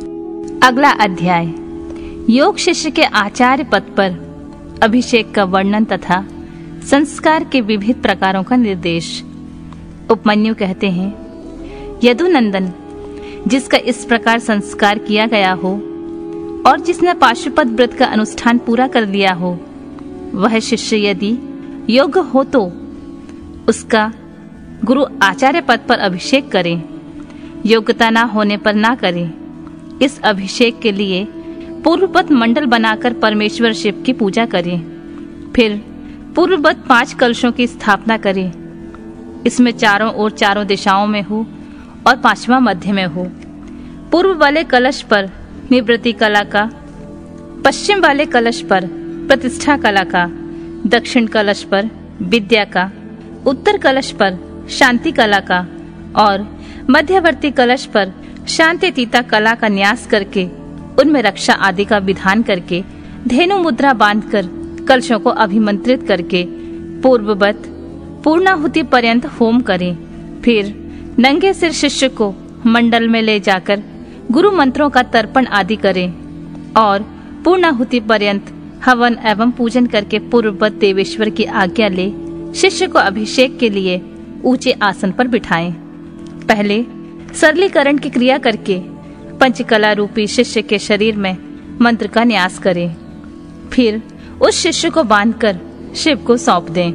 अगला अध्याय योग शिष्य के आचार्य पद पर अभिषेक का वर्णन तथा संस्कार के विविध प्रकारों का निर्देश। उपमन्यु कहते हैं, यदुनंदन, जिसका इस प्रकार संस्कार किया गया हो और जिसने पाशुपत व्रत का अनुष्ठान पूरा कर लिया हो, वह शिष्य यदि योग्य हो तो उसका गुरु आचार्य पद पर अभिषेक करें। योग्यता ना होने पर ना करें। इस अभिषेक के लिए पूर्ववत मंडल बनाकर परमेश्वर शिव की पूजा करें। फिर पूर्ववत पांच कलशों की स्थापना करें। इसमें चारों ओर चारों दिशाओं में हो और पांचवा मध्य में हो। पूर्व वाले कलश पर निवृत्ति कला का, पश्चिम वाले कलश पर प्रतिष्ठा कला का, दक्षिण कलश पर विद्या का, उत्तर कलश पर शांति कला का और मध्यवर्ती कलश पर शांतितीता कला का न्यास करके उनमें रक्षा आदि का विधान करके धेनु मुद्रा बांधकर कलशों को अभिमंत्रित करके पूर्ववत पूर्णाहुति पर्यंत होम करें। फिर नंगे सिर शिष्य को मंडल में ले जाकर गुरु मंत्रों का तर्पण आदि करें और पूर्णाहुति पर्यंत हवन एवं पूजन करके पूर्ववत देवेश्वर की आज्ञा ले शिष्य को अभिषेक के लिए ऊंचे आसन पर बिठाएं। पहले सरलीकरण की क्रिया करके पंचकला रूपी शिष्य के शरीर में मंत्र का न्यास करें। फिर उस शिष्य को बांधकर शिव को सौंप दें।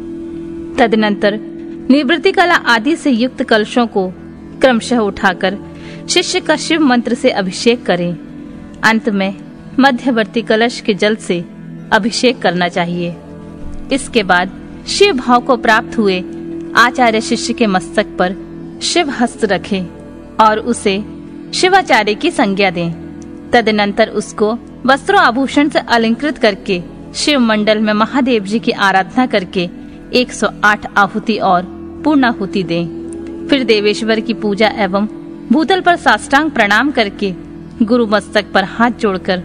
तदनंतर निवृत्ति कला आदि से युक्त कलशों को क्रमशः उठाकर शिष्य का शिव मंत्र से अभिषेक करें। अंत में मध्यवर्ती कलश के जल से अभिषेक करना चाहिए। इसके बाद शिव भाव को प्राप्त हुए आचार्य शिष्य के मस्तक पर शिव हस्त रखें और उसे शिवाचार्य की संज्ञा दें। तदनंतर उसको वस्त्रों आभूषण से अलंकृत करके शिव मंडल में महादेव जी की आराधना करके एक सौ आठ आहुति और पूर्णाहुति दें। फिर देवेश्वर की पूजा एवं भूतल पर साष्टांग प्रणाम करके गुरु मस्तक पर हाथ जोड़कर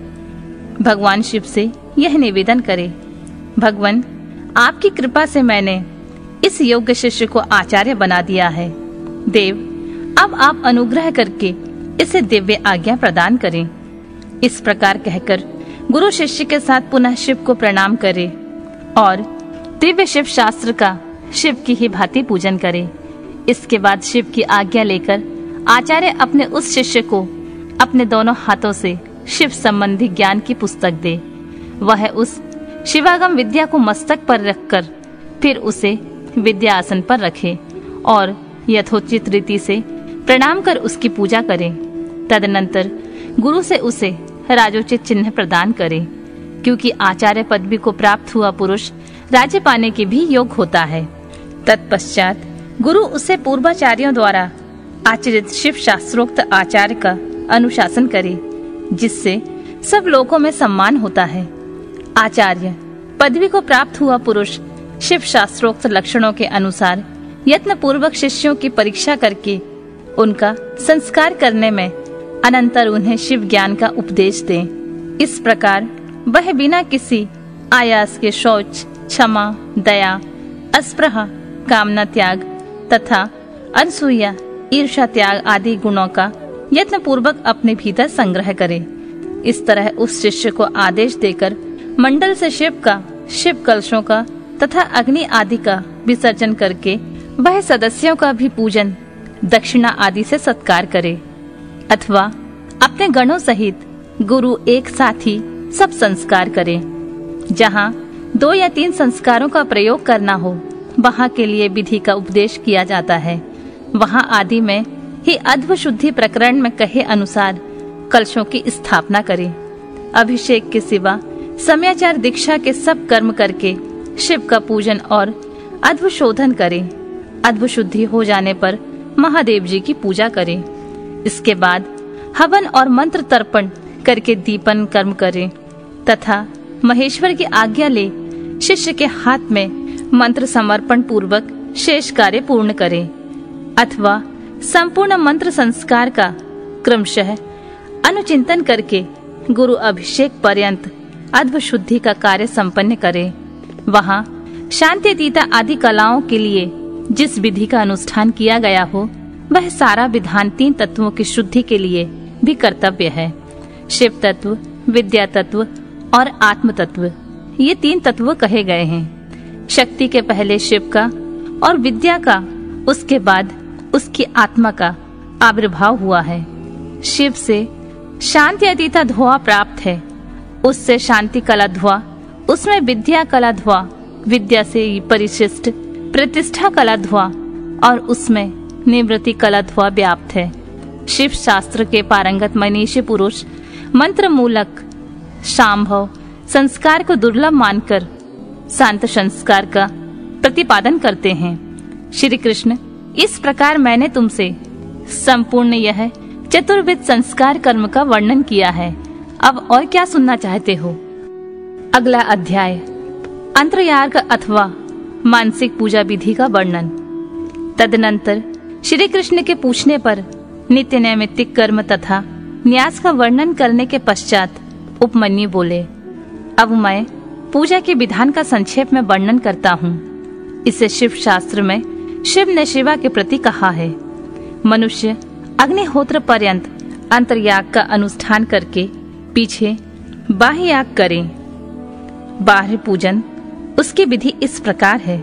भगवान शिव से यह निवेदन करें, भगवान आपकी कृपा से मैंने इस योग्य शिष्य को आचार्य बना दिया है। देव अब आप अनुग्रह करके इसे दिव्य आज्ञा प्रदान करें। इस प्रकार कहकर गुरु शिष्य के साथ पुनः शिव को प्रणाम करे और दिव्य शिव शास्त्र का शिव की ही भांति पूजन करे। इसके बाद शिव की आज्ञा लेकर आचार्य अपने उस शिष्य को अपने दोनों हाथों से शिव संबंधी ज्ञान की पुस्तक दे। वह उस शिवागम विद्या को मस्तक पर रखकर फिर उसे विद्या आसन पर रखे और यथोचित रीति से प्रणाम कर उसकी पूजा करें। तदनंतर गुरु से उसे राजोचित चिन्ह प्रदान करें, क्योंकि आचार्य पदवी को प्राप्त हुआ पुरुष राज्य पाने के भी योग होता है। तत्पश्चात गुरु उसे पूर्वाचार्यों द्वारा आचरित शिव शास्त्रोक्त आचार्य का अनुशासन करे, जिससे सब लोगों में सम्मान होता है। आचार्य पदवी को प्राप्त हुआ पुरुष शिव शास्त्रोक्त लक्षणों के अनुसार यत्न पूर्वक शिष्यों की परीक्षा करके उनका संस्कार करने में अनंतर उन्हें शिव ज्ञान का उपदेश दें। इस प्रकार वह बिना किसी आयास के शौच, क्षमा, दया, अस्पृहा, कामना त्याग तथा अनसूया, ईर्ष्या त्याग आदि गुणों का यत्न पूर्वक अपने भीतर संग्रह करे। इस तरह उस शिष्य को आदेश देकर मंडल से शिव का, शिव कलशों का तथा अग्नि आदि का विसर्जन करके वह सदस्यों का भी पूजन, दक्षिणा आदि से सत्कार करे, अथवा अपने गणों सहित गुरु एक साथ ही सब संस्कार करे। जहाँ दो या तीन संस्कारों का प्रयोग करना हो, वहाँ के लिए विधि का उपदेश किया जाता है। वहाँ आदि में ही अध्व शुद्धि प्रकरण में कहे अनुसार कलशों की स्थापना करें। अभिषेक के सिवा समयाचार दीक्षा के सब कर्म करके शिव का पूजन और अध्व शोधन करें। अध्व शुद्धि हो जाने पर महादेव जी की पूजा करें। इसके बाद हवन और मंत्र तर्पण करके दीपन कर्म करें तथा महेश्वर की आज्ञा ले शिष्य के हाथ में मंत्र समर्पण पूर्वक शेष कार्य पूर्ण करें, अथवा संपूर्ण मंत्र संस्कार का क्रमशः अनुचिंतन करके गुरु अभिषेक पर्यंत अध्व शुद्धि का कार्य संपन्न करें। वहाँ शांतितीता आदि कलाओं के लिए जिस विधि का अनुष्ठान किया गया हो, वह सारा विधान तीन तत्वों की शुद्धि के लिए भी कर्तव्य है। शिव तत्व, विद्या तत्व और आत्म तत्व, ये तीन तत्व कहे गए हैं। शक्ति के पहले शिव का और विद्या का, उसके बाद उसकी आत्मा का आविर्भाव हुआ है। शिव से शांति अतीता धुआ प्राप्त है, उससे शांति कला धुआ, उसमें विद्या कला धुआ, विद्या से परिशिष्ट प्रतिष्ठा कला धुआ और उसमें निवृत्ति कला धुआ व्याप्त है। शिव शास्त्र के पारंगत मनीषी पुरुष मंत्र मूलक शांभव संस्कार को दुर्लभ मानकर शांत संस्कार का प्रतिपादन करते हैं। श्री कृष्ण, इस प्रकार मैंने तुमसे संपूर्ण यह चतुर्विध संस्कार कर्म का वर्णन किया है। अब और क्या सुनना चाहते हो? अगला अध्याय अंतर्याग अथवा मानसिक पूजा विधि का वर्णन। तदनंतर श्री कृष्ण के पूछने पर नित्य नैमित्तिक कर्म तथा न्यास का वर्णन करने के पश्चात उपमन्यु बोले, अब मैं पूजा के विधान का संक्षेप में वर्णन करता हूँ। इसे शिव शास्त्र में शिव ने शिवा के प्रति कहा है, मनुष्य अग्निहोत्र पर्यंत अंतर्याग का अनुष्ठान करके पीछे बाह्य याग करे। बाह्य पूजन उसकी विधि इस प्रकार है।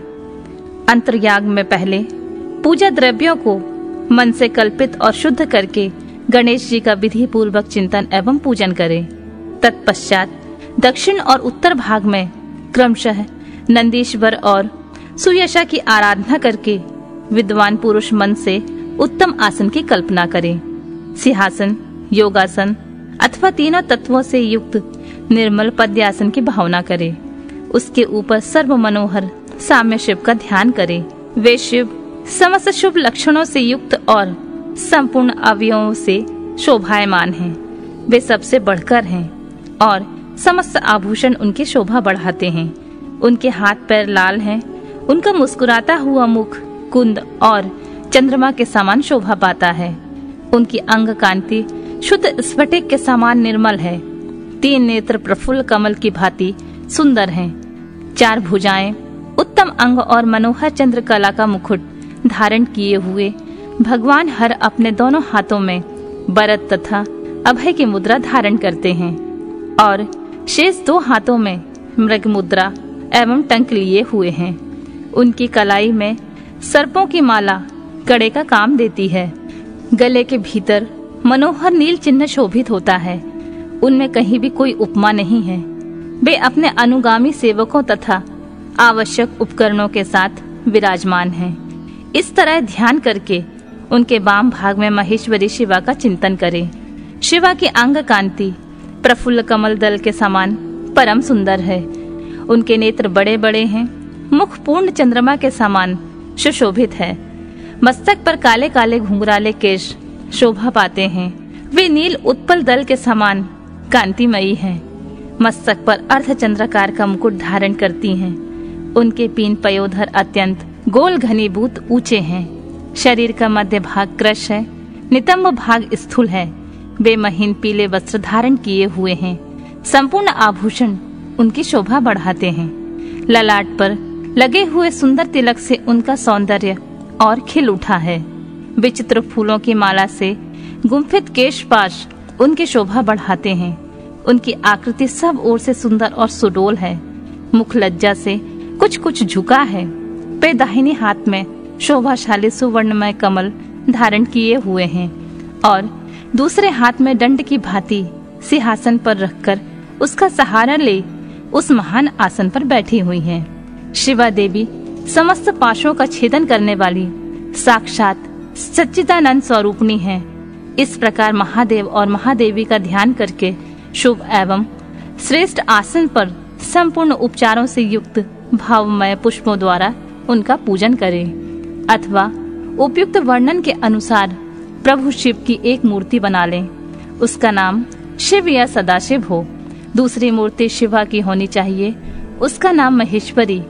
अंतर्याग में पहले पूजा द्रव्यों को मन से कल्पित और शुद्ध करके गणेश जी का विधि पूर्वक चिंतन एवं पूजन करे। तत्पश्चात दक्षिण और उत्तर भाग में क्रमशः नंदीश्वर और सुयशा की आराधना करके विद्वान पुरुष मन से उत्तम आसन की कल्पना करे। सिंहासन, योगासन अथवा तीनों तत्वों से युक्त निर्मल पद्यासन की भावना करे। उसके ऊपर सर्व मनोहर साम्य शिव का ध्यान करे। वे शिव समस्त शुभ लक्षणों से युक्त और संपूर्ण अवयवों से शोभायमान हैं। वे सबसे बढ़कर हैं और समस्त आभूषण उनकी शोभा बढ़ाते हैं। उनके हाथ पैर लाल हैं। उनका मुस्कुराता हुआ मुख कुंद और चंद्रमा के समान शोभा पाता है। उनकी अंग कांति शुद्ध स्फटिक के समान निर्मल है। तीन नेत्र प्रफुल्ल कमल की भांति सुंदर हैं। चार भुजाएं उत्तम अंग और मनोहर चंद्रकला का मुकुट धारण किए हुए भगवान हर अपने दोनों हाथों में बरत तथा अभय की मुद्रा धारण करते हैं और शेष दो हाथों में मृग मुद्रा एवं टंक लिए हुए हैं। उनकी कलाई में सर्पों की माला कड़े का काम देती है। गले के भीतर मनोहर नील चिन्ह शोभित होता है। उनमें कहीं भी कोई उपमा नहीं है। वे अपने अनुगामी सेवकों तथा आवश्यक उपकरणों के साथ विराजमान हैं। इस तरह ध्यान करके उनके वाम भाग में महेश्वरी शिवा का चिंतन करें। शिवा की अंग कांति प्रफुल्ल कमल दल के समान परम सुंदर है। उनके नेत्र बड़े बड़े हैं। मुख पूर्ण चंद्रमा के समान सुशोभित है। मस्तक पर काले काले घुंघराले केश शोभा पाते हैं। वे नील उत्पल दल के समान कांतिमयी हैं। मस्तक पर अर्धचंद्राकार का मुकुट धारण करती हैं। उनके पीन पयोधर अत्यंत गोल घनीभूत ऊंचे हैं। शरीर का मध्य भाग कृश है। नितंब भाग स्थूल है। वे महीन पीले वस्त्र धारण किए हुए हैं। संपूर्ण आभूषण उनकी शोभा बढ़ाते हैं। ललाट पर लगे हुए सुंदर तिलक से उनका सौंदर्य और खिल उठा है। विचित्र फूलों की माला से गुंफित केशपाश उनकी शोभा बढ़ाते हैं। उनकी आकृति सब ओर से सुंदर और सुडोल है। मुख लज्जा से कुछ कुछ झुका है। वे दाहिने हाथ में शोभाशाली सुवर्णमय कमल धारण किए हुए हैं और दूसरे हाथ में दंड की भांति सिंहासन पर रखकर उसका सहारा ले उस महान आसन पर बैठी हुई हैं। शिवा देवी समस्त पाशों का छेदन करने वाली साक्षात सच्चिदानंद स्वरूपणी है। इस प्रकार महादेव और महादेवी का ध्यान करके शुभ एवं श्रेष्ठ आसन पर संपूर्ण उपचारों से युक्त भावमय पुष्पों द्वारा उनका पूजन करें अथवा उपयुक्त वर्णन के अनुसार प्रभु शिव की एक मूर्ति बना लें। उसका नाम शिव या सदाशिव हो। दूसरी मूर्ति शिवा की होनी चाहिए। उसका नाम महेश्वरी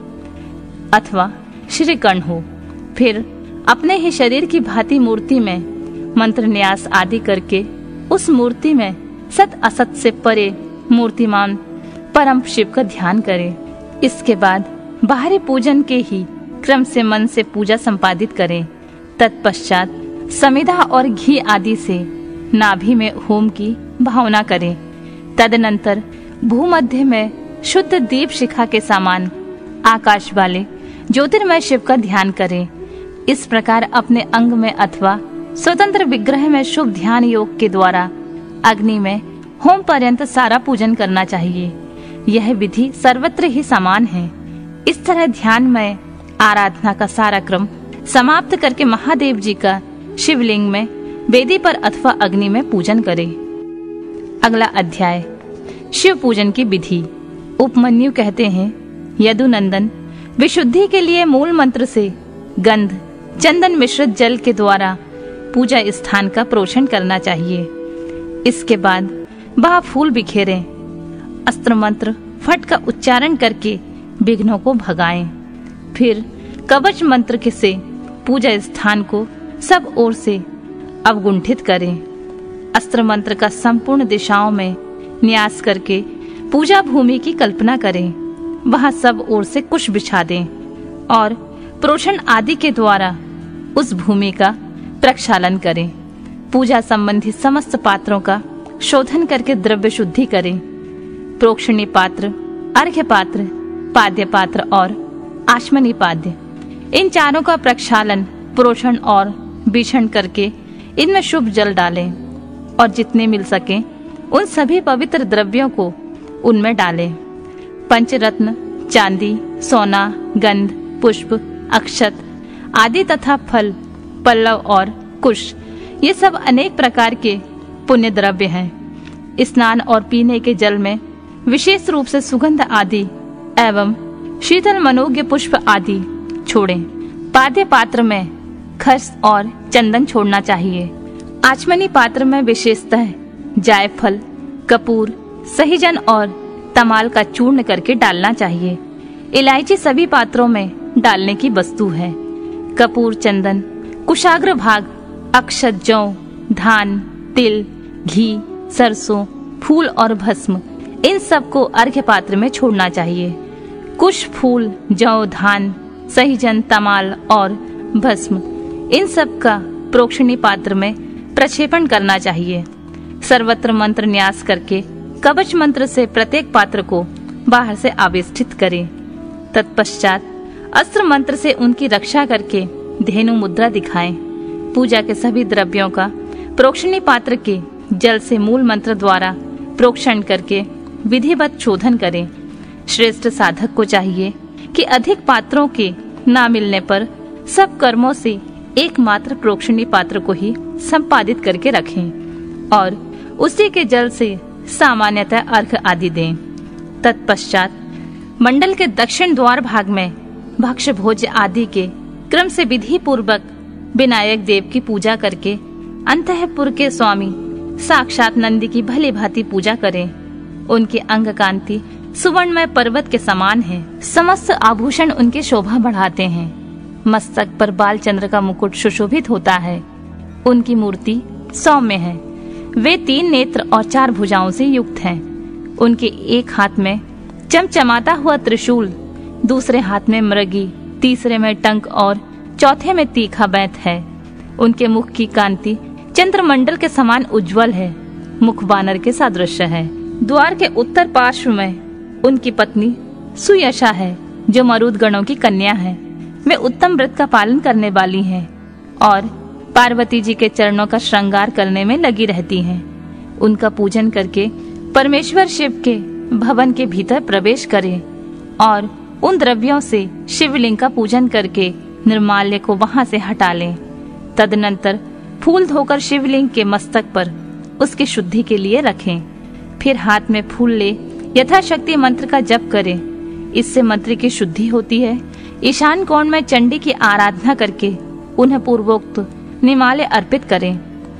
अथवा श्री कर्ण हो। फिर अपने ही शरीर की भांति मूर्ति में मंत्र न्यास आदि करके उस मूर्ति में सत असत से परे मूर्तिमान परम शिव का ध्यान करें। इसके बाद बाहरी पूजन के ही क्रम से मन से पूजा संपादित करें। तत्पश्चात समिधा और घी आदि से नाभि में होम की भावना करें। तदनंतर भूमध्य में शुद्ध दीप शिखा के समान आकाश वाले ज्योतिर्मय शिव का ध्यान करें। इस प्रकार अपने अंग में अथवा स्वतंत्र विग्रह में शुभ ध्यान योग के द्वारा अग्नि में होम पर्यंत सारा पूजन करना चाहिए। यह विधि सर्वत्र ही समान है। इस तरह ध्यान में आराधना का सारा क्रम समाप्त करके महादेव जी का शिवलिंग में वेदी पर अथवा अग्नि में पूजन करे। अगला अध्याय, शिव पूजन की विधि। उपमन्यु कहते हैं, यदुनंदन, विशुद्धि के लिए मूल मंत्र से गंध चंदन मिश्रित जल के द्वारा पूजा स्थान का प्रोक्षण करना चाहिए। इसके बाद वह फूल बिखेरें, अस्त्र मंत्र फट का उच्चारण करके विघ्नों को भगाएं। फिर कवच मंत्र के से पूजा स्थान को सब ओर से अवगुंठित करें। अस्त्र मंत्र का संपूर्ण दिशाओं में न्यास करके पूजा भूमि की कल्पना करें। वहां सब ओर से कुश बिछा दें और प्रोक्षण आदि के द्वारा उस भूमि का प्रक्षालन करें। पूजा संबंधी समस्त पात्रों का शोधन करके द्रव्य शुद्धि करें। प्रोक्षणी पात्र, अर्घ्य पात्र, पाद्य पात्र और आचमनी पाद्य, इन चारों का प्रक्षालन, प्रोक्षण और बीक्षण करके इनमें शुभ जल डालें और जितने मिल सके उन सभी पवित्र द्रव्यों को उनमें डालें। पंचरत्न, चांदी, सोना, गंध, पुष्प, अक्षत आदि तथा फल, पल्लव और कुश, ये सब अनेक प्रकार के पुण्य द्रव्य हैं। स्नान और पीने के जल में विशेष रूप से सुगंध आदि एवं शीतल मनोज्ञ पुष्प आदि छोड़ें। पाद्य पात्र में खस और चंदन छोड़ना चाहिए। आचमनी पात्र में विशेषतः जायफल, कपूर, सहीजन और तमाल का चूर्ण करके डालना चाहिए। इलायची सभी पात्रों में डालने की वस्तु है। कपूर, चंदन, कुशाग्र भाग, अक्षत, जौ, धान, तिल, घी, सरसों, फूल और भस्म, इन सब को अर्घ्य पात्र में छोड़ना चाहिए। कुश, फूल, जौ, धान, सहीजन, तमाल और भस्म, इन सब का प्रोक्षणी पात्र में प्रक्षेपण करना चाहिए। सर्वत्र मंत्र न्यास करके कवच मंत्र से प्रत्येक पात्र को बाहर से आवेष्टित करें। तत्पश्चात अस्त्र मंत्र से उनकी रक्षा करके धेनु मुद्रा दिखाएं। पूजा के सभी द्रव्यों का प्रोक्षणी पात्र के जल से मूल मंत्र द्वारा प्रोक्षण करके विधिवत शोधन करें। श्रेष्ठ साधक को चाहिए कि अधिक पात्रों के न मिलने पर सब कर्मों से एकमात्र प्रोक्षणी पात्र को ही संपादित करके रखें और उसी के जल से सामान्यतः अर्घ आदि दें। तत्पश्चात मंडल के दक्षिण द्वार भाग में भक्ष भोज आदि के क्रम से विधि पूर्वक विनायक देव की पूजा करके अंतःपुर के स्वामी साक्षात नंदी की भली भांति पूजा करें। उनकी अंग कांति सुवर्णमय पर्वत के समान है। समस्त आभूषण उनकी शोभा बढ़ाते हैं। मस्तक पर बालचंद्र का मुकुट सुशोभित होता है। उनकी मूर्ति सौम्य है। वे तीन नेत्र और चार भुजाओं से युक्त हैं। उनके एक हाथ में चमचमाता हुआ त्रिशूल, दूसरे हाथ में मृगी, तीसरे में टंक और चौथे में तीखा बेंत है। उनके मुख की कांति चंद्रमंडल के समान उज्जवल है। मुख वानर के सदृश है। द्वार के उत्तर पार्श्व में उनकी पत्नी सुयशा है, जो मरुद गणों की कन्या है। वे उत्तम व्रत का पालन करने वाली हैं और पार्वती जी के चरणों का श्रृंगार करने में लगी रहती हैं। उनका पूजन करके परमेश्वर शिव के भवन के भीतर प्रवेश करें और उन द्रव्यों से शिवलिंग का पूजन करके निर्माल्य को वहां से हटा लें। तदनंतर फूल धोकर शिवलिंग के मस्तक पर उसकी शुद्धि के लिए रखें। फिर हाथ में फूल ले यथाशक्ति मंत्र का जप करें। इससे मंत्र की शुद्धि होती है। ईशान कोण में चंडी की आराधना करके उन्हें पूर्वोक्त निमाल्य अर्पित करें।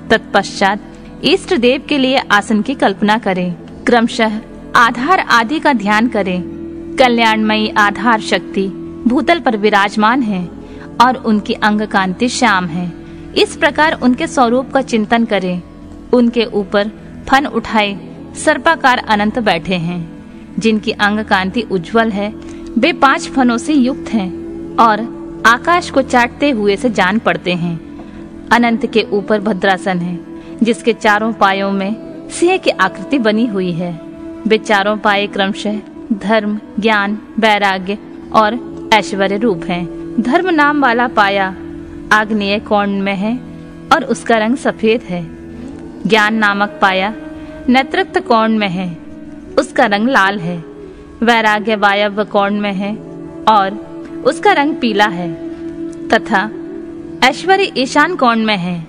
तत्पश्चात इष्ट देव के लिए आसन की कल्पना करें। क्रमशः आधार आदि का ध्यान करें। कल्याणमयी आधार शक्ति भूतल पर विराजमान है और उनकी अंग कांति श्याम है। इस प्रकार उनके स्वरूप का चिंतन करें। उनके ऊपर फन उठाए सर्पाकार अनंत बैठे हैं। जिनकी अंग कांति उज्जवल है, वे पांच फनों से युक्त हैं और आकाश को चाटते हुए से जान पड़ते हैं। अनंत के ऊपर भद्रासन है, जिसके चारों पायों में सिंह की आकृति बनी हुई है। वे चारों पाए क्रमशः धर्म, ज्ञान, वैराग्य और ऐश्वर्य रूप हैं। धर्म नाम वाला पाया आग्नेय कोण में है और उसका रंग सफेद है। ज्ञान नामक पाया नेतृत्व कोण में है, उसका रंग लाल है। वैराग्य वायव्य कोण में है और उसका रंग पीला है। तथा ऐश्वर्य ईशान कोण में है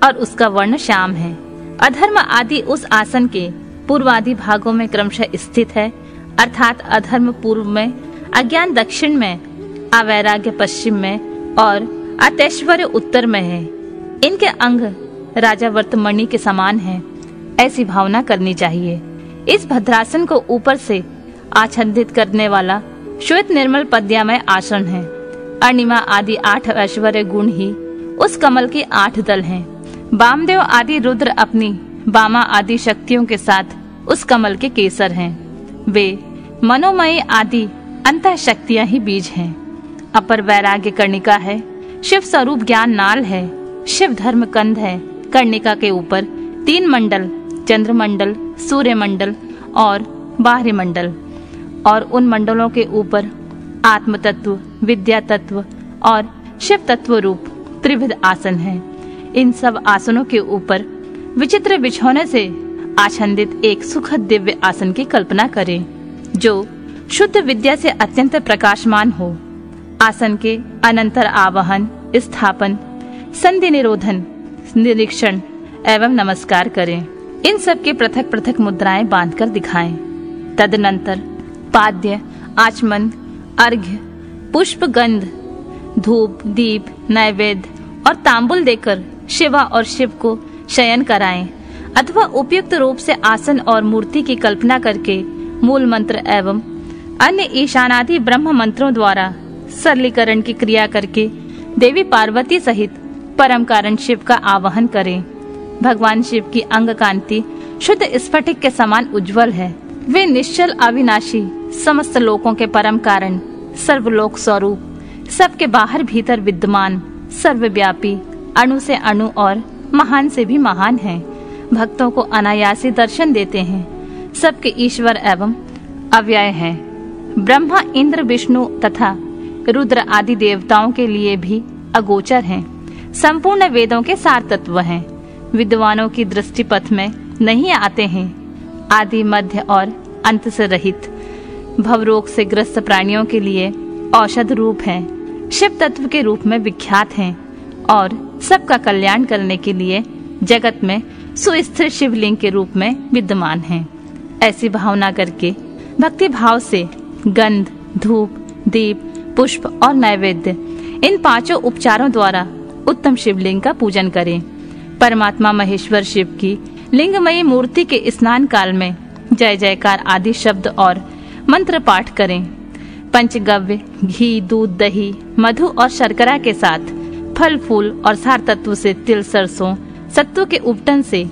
और उसका वर्ण श्याम है। अधर्म आदि उस आसन के पूर्वादि भागों में क्रमशः स्थित है, अर्थात अधर्म पूर्व में, अज्ञान दक्षिण में, अवैराग्य पश्चिम में और अतैश्वर्य उत्तर में है। इनके अंग राजावर्तमणि के समान हैं, ऐसी भावना करनी चाहिए। इस भद्रासन को ऊपर से आच्छादित करने वाला श्वेत निर्मल पद्यामय आसन है। अणिमा आदि आठ ऐश्वर्य गुण ही उस कमल के आठ दल हैं। वामदेव आदि रुद्र अपनी वामा आदि शक्तियों के साथ उस कमल के केसर हैं। वे मनोमयी आदि अंतः शक्तियां ही बीज हैं। अपर वैराग्य कर्णिका है, शिव स्वरूप ज्ञान नाल है, शिव धर्म कंद है। कर्णिका के ऊपर तीन मंडल, चंद्रमंडल, सूर्य मंडल और बाहरी मंडल, और उन मंडलों के ऊपर आत्म तत्व, विद्या तत्व और शिव तत्व रूप त्रिविध आसन है। इन सब आसनों के ऊपर विचित्र बिछौने से आच्छादित एक सुखद दिव्य आसन की कल्पना करें, जो शुद्ध विद्या से अत्यंत प्रकाशमान हो। आसन के अनंतर आवाहन, स्थापन, संधि निरोधन, निरीक्षण एवं नमस्कार करें। इन सब के पृथक पृथक मुद्राएं बांधकर दिखाएं। तदनंतर पाद्य, आचमन, अर्घ्य, पुष्प, गंध, धूप, दीप, नैवेद्य और तांबुल देकर शिवा और शिव को शयन कराएं, अथवा उपयुक्त रूप से आसन और मूर्ति की कल्पना करके मूल मंत्र एवं अन्य ईशानादि ब्रह्म मंत्रों द्वारा सरलीकरण की क्रिया करके देवी पार्वती सहित परम कारण शिव का आवाहन करें। भगवान शिव की अंग कांति शुद्ध स्फटिक के समान उज्जवल है। वे निश्चल, अविनाशी, समस्त लोकों के परम कारण, सर्वलोक स्वरूप, सबके बाहर भीतर विद्यमान, सर्वव्यापी, अणु से अणु और महान से भी महान हैं। भक्तों को अनायासी दर्शन देते हैं, सबके ईश्वर एवं अव्यय हैं। ब्रह्मा, इंद्र, विष्णु तथा रुद्र आदि देवताओं के लिए भी अगोचर हैं। संपूर्ण वेदों के सार तत्व हैं। विद्वानों की दृष्टि पथ में नहीं आते हैं। आदि, मध्य और अंत से रहित, भवरोग से ग्रस्त प्राणियों के लिए औषध रूप हैं। शिव तत्व के रूप में विख्यात हैं और सबका कल्याण करने के लिए जगत में सुस्थिर शिवलिंग के रूप में विद्यमान हैं। ऐसी भावना करके भक्ति भाव से गंध, धूप, दीप, पुष्प और नैवेद्य, इन पांचों उपचारों द्वारा उत्तम शिवलिंग का पूजन करें। परमात्मा महेश्वर शिव की लिंगमयी मूर्ति के स्नान काल में जय जयकार आदि शब्द और मंत्र पाठ करें। पंचगव्य, घी, दूध, दही, मधु और शर्करा के साथ फल फूल और सार तत्व से तिल, सरसों, सत्तू के उपटन से,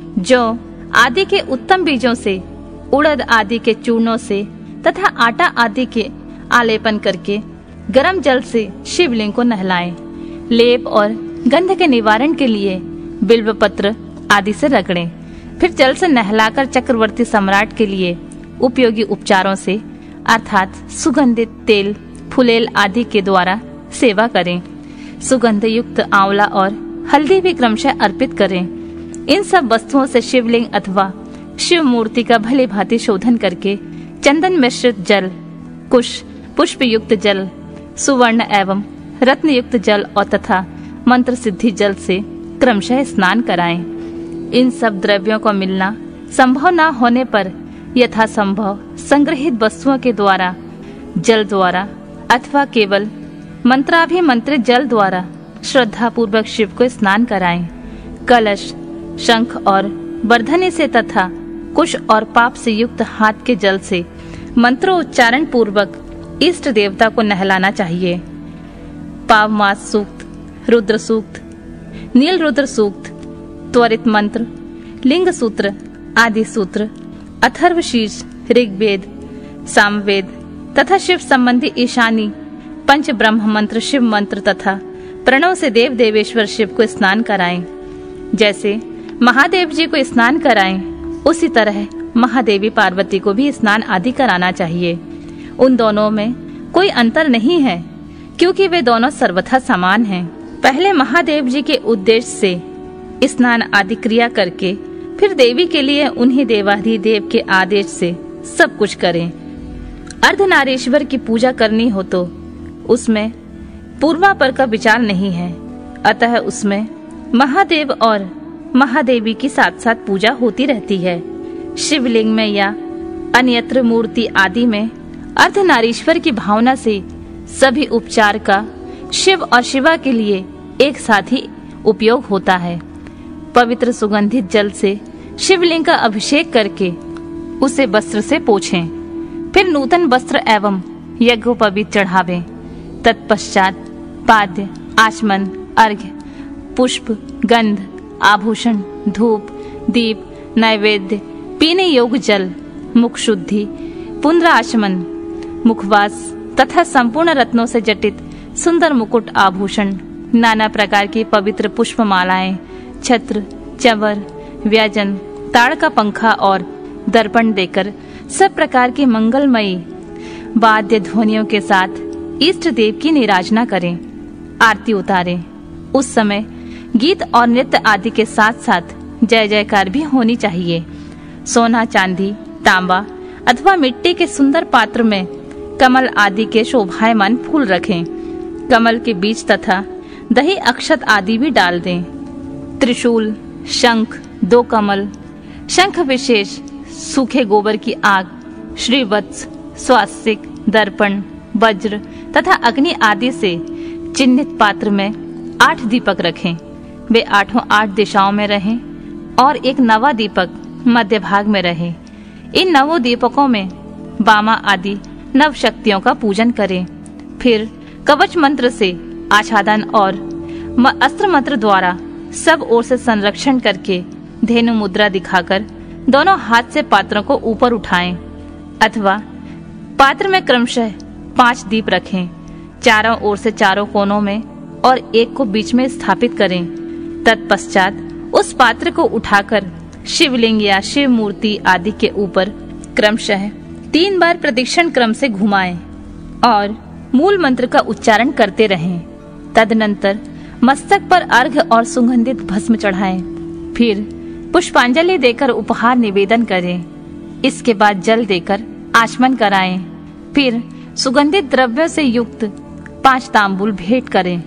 जौ आदि के उत्तम बीजों से, उड़द आदि के चूर्णों से तथा आटा आदि के आलेपन करके गरम जल से शिवलिंग को नहलाएं। लेप और गंध के निवारण के लिए बिल्व पत्र आदि से रगड़ें। फिर जल से नहलाकर चक्रवर्ती सम्राट के लिए उपयोगी उपचारों से अर्थात सुगंधित तेल, फुलेल आदि के द्वारा सेवा करें। सुगंध युक्त आंवला और हल्दी भी क्रमशः अर्पित करें। इन सब वस्तुओं से शिवलिंग अथवा शिव मूर्ति का भली भांति शोधन करके चंदन मिश्रित जल, कुश, पुष्प युक्त जल, सुवर्ण एवं रत्न युक्त जल और तथा मंत्र सिद्धि जल से क्रमशः स्नान कराएं। इन सब द्रव्यों को मिलना संभव न होने पर यथा संभव संग्रहित वस्तुओं के द्वारा, जल द्वारा अथवा केवल मंत्राभिमंत्रित जल द्वारा श्रद्धा पूर्वक शिव को स्नान कराएं। कलश, शंख और वर्धनी से तथा कुश और पाप से युक्त हाथ के जल से मंत्रोच्चारण पूर्वक इष्ट देवता को नहलाना चाहिए। पावमास सूक्त, रुद्र सूक्त, नील रुद्र सूक्त, त्वरित मंत्र, लिंग सूत्र आदि सूत्र, अथर्व शीर्ष, ऋग्वेद, सामवेद तथा शिव संबंधी ईशानी पंच ब्रह्म मंत्र, शिव मंत्र तथा प्रणव से देव देवेश्वर शिव को स्नान कराएं। जैसे महादेव जी को स्नान कराएं, उसी तरह महादेवी पार्वती को भी स्नान आदि कराना चाहिए। उन दोनों में कोई अंतर नहीं है, क्योंकि वे दोनों सर्वथा समान हैं। पहले महादेव जी के उद्देश्य से स्नान आदि क्रिया करके फिर देवी के लिए उन्हीं देवाधिदेव के आदेश से सब कुछ करें। अर्धनारीश्वर की पूजा करनी हो तो उसमें पूर्वापर का विचार नहीं है, अतः उसमें महादेव और महादेवी की साथ साथ पूजा होती रहती है। शिवलिंग में या अन्यत्र मूर्ति आदि में अर्धनारीश्वर की भावना से सभी उपचार का शिव और शिवा के लिए एक साथ ही उपयोग होता है। पवित्र सुगंधित जल से शिवलिंग का अभिषेक करके उसे वस्त्र से पोछें, फिर नूतन वस्त्र एवं यज्ञोपवीत चढ़ावें। तत्पश्चात पाद्य, आचमन, अर्घ्य, पुष्प, गंध, आभूषण, धूप, दीप, नैवेद्य, पीने योग्य जल, मुख शुद्धि, पुनराचमन, मुखवास तथा संपूर्ण रत्नों से जटित सुंदर मुकुट, आभूषण, नाना प्रकार की पवित्र पुष्पमालाएं, छत्र, चंवर, व्यंजन, ताड़ का पंखा और दर्पण देकर सब प्रकार की मंगलमयी वाद्य ध्वनियों के साथ इष्ट देव की निराजना करें, आरती उतारें। उस समय गीत और नृत्य आदि के साथ साथ जय जयकार भी होनी चाहिए। सोना, चांदी, तांबा अथवा मिट्टी के सुंदर पात्र में कमल आदि के शोभायमान फूल रखें। कमल के बीज तथा दही अक्षत आदि भी डाल दें। त्रिशूल, शंख, दो कमल, शंख विशेष, सूखे गोबर की आग, श्रीवत्स, स्वास्तिक, दर्पण, वज्र तथा अग्नि आदि से चिन्हित पात्र में आठ दीपक रखें। वे आठों आठ दिशाओं में रहें और एक नवा दीपक मध्य भाग में रहे। इन नवों दीपकों में बामा आदि नव शक्तियों का पूजन करें। फिर कवच मंत्र से आच्छादन और अस्त्र मंत्र द्वारा सब ओर से संरक्षण करके धेनु मुद्रा दिखाकर दोनों हाथ से पात्रों को ऊपर उठाएं अथवा पात्र में क्रमशः पांच दीप रखें। चारों ओर से चारों कोनों में और एक को बीच में स्थापित करें। तत्पश्चात उस पात्र को उठाकर शिवलिंग या शिव मूर्ति आदि के ऊपर क्रमशः तीन बार प्रदक्षिण क्रम से घुमाएं और मूल मंत्र का उच्चारण करते रहें। तदनंतर मस्तक पर अर्घ्य और सुगंधित भस्म चढ़ाएं। फिर पुष्पांजलि देकर उपहार निवेदन करें। इसके बाद जल देकर आचमन कराएं। फिर सुगंधित द्रव्यों से युक्त पांच तांबूल भेंट करें।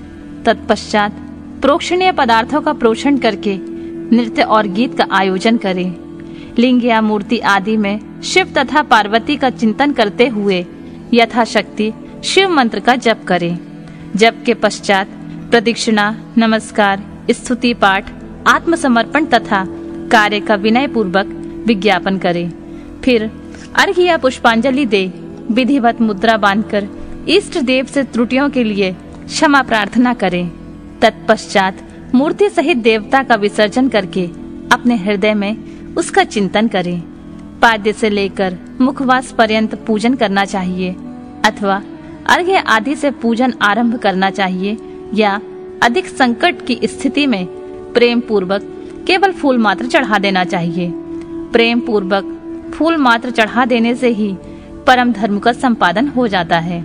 तत्पश्चात प्रोक्षणीय पदार्थों का प्रोक्षण करके नृत्य और गीत का आयोजन करें। लिंग या मूर्ति आदि में शिव तथा पार्वती का चिंतन करते हुए यथाशक्ति शिव मंत्र का जप करें। जप के पश्चात प्रदक्षिणा, नमस्कार, स्तुति पाठ, आत्मसमर्पण तथा कार्य का विनय पूर्वक विज्ञापन करें। फिर अर्घ्य या पुष्पांजलि दे विधिवत मुद्रा बांधकर इष्ट देव से त्रुटियों के लिए क्षमा प्रार्थना करें। तत्पश्चात मूर्ति सहित देवता का विसर्जन करके अपने हृदय में उसका चिंतन करें। पाद्य से लेकर मुखवास पर्यंत पूजन करना चाहिए अथवा अर्घ्य आदि से पूजन आरंभ करना चाहिए या अधिक संकट की स्थिति में प्रेम पूर्वक केवल फूल मात्र चढ़ा देना चाहिए। प्रेम पूर्वक फूल मात्र चढ़ा देने से ही परम धर्म का संपादन हो जाता है।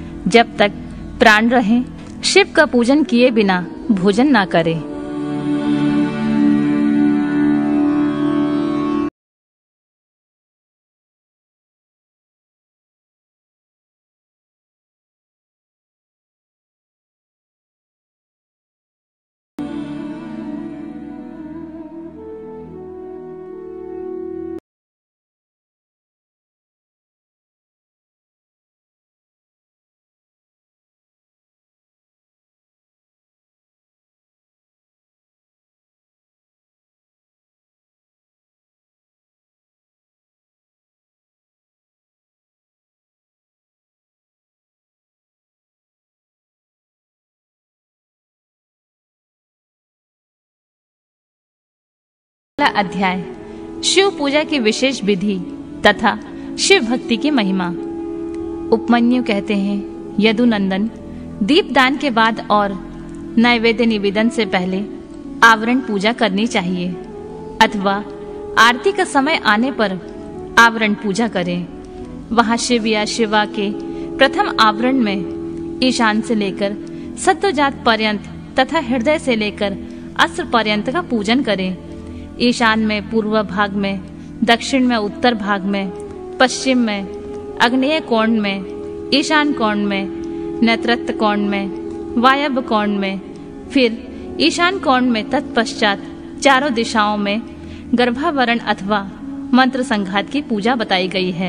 जब तक प्राण रहे शिव का पूजन किए बिना भोजन न करें। पहला अध्याय शिव पूजा की विशेष विधि तथा शिव भक्ति की महिमा। उपमन्यु कहते हैं, यदुनंदन, दीपदान के बाद और नैवेद्य निवेदन से पहले आवरण पूजा करनी चाहिए अथवा आरती का समय आने पर आवरण पूजा करें। वहां शिव या शिवा के प्रथम आवरण में ईशान से लेकर सत्वजात पर्यंत तथा हृदय से लेकर अस्त्र पर्यंत का पूजन करें। ईशान में पूर्व भाग में, दक्षिण में उत्तर भाग में, पश्चिम में, आग्नेय कोण में, ईशान कोण में, नैऋत्य कोण में, वायव्य कोण में, फिर ईशान कोण में तत्पश्चात चारों दिशाओं में गर्भावरण अथवा मंत्र संघात की पूजा बताई गई है।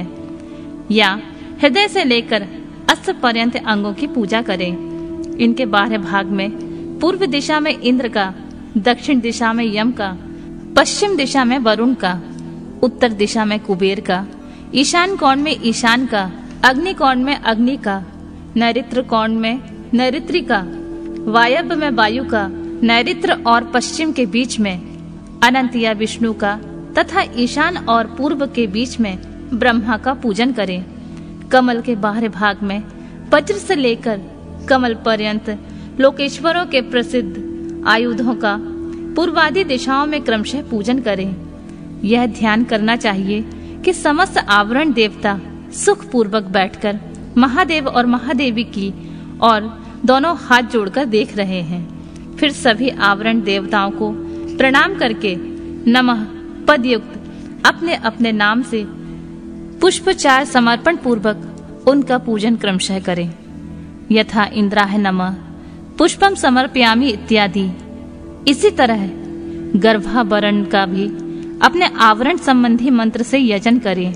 या हृदय से लेकर अस्त्र पर्यंत अंगों की पूजा करें। इनके बाह्य भाग में पूर्व दिशा में इंद्र का, दक्षिण दिशा में यम का, पश्चिम दिशा में वरुण का, उत्तर दिशा में कुबेर का, ईशान कोण में ईशान का, अग्नि कोण में अग्नि का, नैऋत्र कोण में नैऋत्री का, वायव्य में वायु का, नैऋत्र और पश्चिम के बीच में अनंत या विष्णु का तथा ईशान और पूर्व के बीच में ब्रह्मा का पूजन करें। कमल के बाहरी भाग में वज्र से लेकर कमल पर्यंत लोकेश्वरों के प्रसिद्ध आयुधों का पूर्वादि दिशाओं में क्रमशः पूजन करें। यह ध्यान करना चाहिए कि समस्त आवरण देवता सुख पूर्वक बैठकर महादेव और महादेवी की और दोनों हाथ जोड़कर देख रहे हैं। फिर सभी आवरण देवताओं को प्रणाम करके नमः पद युक्त अपने अपने नाम से पुष्पचार समर्पण पूर्वक उनका पूजन क्रमशः करें। यथा इंद्राय नमः पुष्पम समर्पयामि इत्यादि। इसी तरह गर्भावरण का भी अपने आवरण संबंधी मंत्र से यजन करें।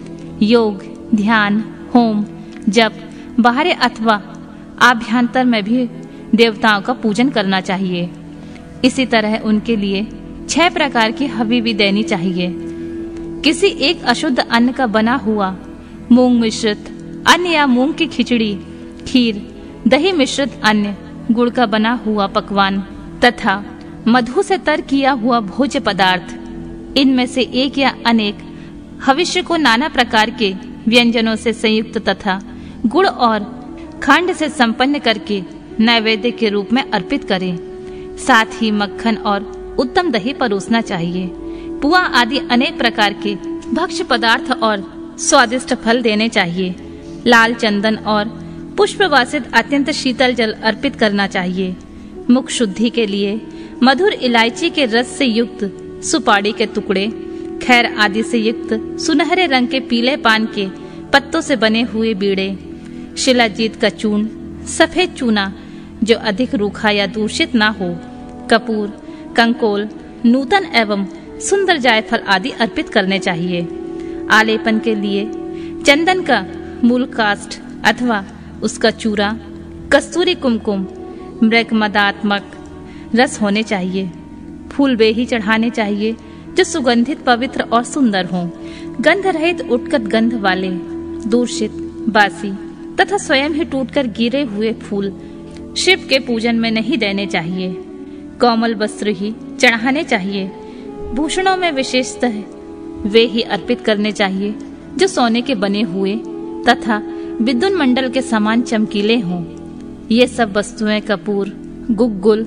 योग, ध्यान, होम, जप बाहरी अथवा आभ्यंतर में भी देवताओं का पूजन करना चाहिए। इसी तरह उनके लिए छह प्रकार की हवि भी देनी चाहिए। किसी एक अशुद्ध अन्न का बना हुआ मूंग मिश्रित अन्न या मूंग की खिचड़ी, खीर, दही मिश्रित अन्न, गुड़ का बना हुआ पकवान तथा मधु से तर किया हुआ भोज्य पदार्थ, इनमें से एक या अनेक हविष्य को नाना प्रकार के व्यंजनों से संयुक्त तथा गुड़ और खंड से संपन्न करके नैवेद्य के रूप में अर्पित करें। साथ ही मक्खन और उत्तम दही परोसना चाहिए। पुआ आदि अनेक प्रकार के भक्ष्य पदार्थ और स्वादिष्ट फल देने चाहिए। लाल चंदन और पुष्पवासित अत्यंत शीतल जल अर्पित करना चाहिए। मुख शुद्धि के लिए मधुर इलायची के रस से युक्त सुपारी के टुकड़े, खैर आदि से युक्त सुनहरे रंग के पीले पान के पत्तों से बने हुए बीड़े, शिलाजीत का चूर्ण, सफेद चूना जो अधिक रूखा या दूषित ना हो, कपूर, कंकोल, नूतन एवं सुंदर जायफल आदि अर्पित करने चाहिए। आलेपन के लिए चंदन का मूल काष्ठ अथवा उसका चूरा, कस्तूरी कुमकुम, मृग मदात्मक रस होने चाहिए। फूल बेही चढ़ाने चाहिए जो सुगंधित, पवित्र और सुंदर हों। गंध रहित उटकट गंध वाले, दूषित, बासी तथा स्वयं ही टूटकर गिरे हुए फूल शिव के पूजन में नहीं देने चाहिए। कोमल वस्त्र ही चढ़ाने चाहिए। भूषणों में विशेषतः वे ही अर्पित करने चाहिए जो सोने के बने हुए तथा विद्युत मंडल के समान चमकीले हों। ये सब वस्तुएं कपूर, गुग्गुल,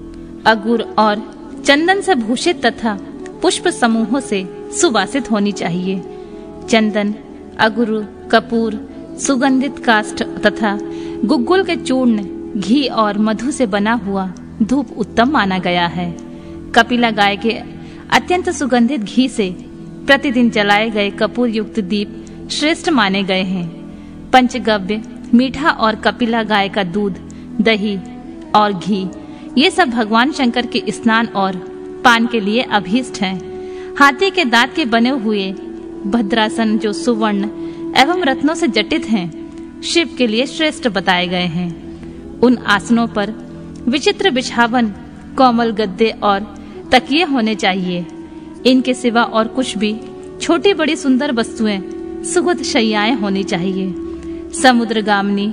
अगुर और चंदन से भूषित तथा पुष्प समूहों से सुवासित होनी चाहिए। चंदन, अगुरु, कपूर, सुगंधित काष्ठ तथा गुग्गुल के चूर्ण, घी और मधु से बना हुआ धूप उत्तम माना गया है। कपिला गाय के अत्यंत सुगंधित घी से प्रतिदिन जलाए गए कपूर युक्त दीप श्रेष्ठ माने गए हैं। पंचगव्य, मीठा और कपिला गाय का दूध, दही और घी, ये सब भगवान शंकर के स्नान और पान के लिए अभीष्ट हैं। हाथी के दांत के बने हुए भद्रासन जो सुवर्ण एवं रत्नों से जटित हैं, शिव के लिए श्रेष्ठ बताए गए हैं। उन आसनों पर विचित्र बिछावन, कोमल गद्दे और तकिए होने चाहिए। इनके सिवा और कुछ भी छोटी बड़ी सुंदर वस्तुएं, सुगध शैयाएं होनी चाहिए। समुद्रगामिनी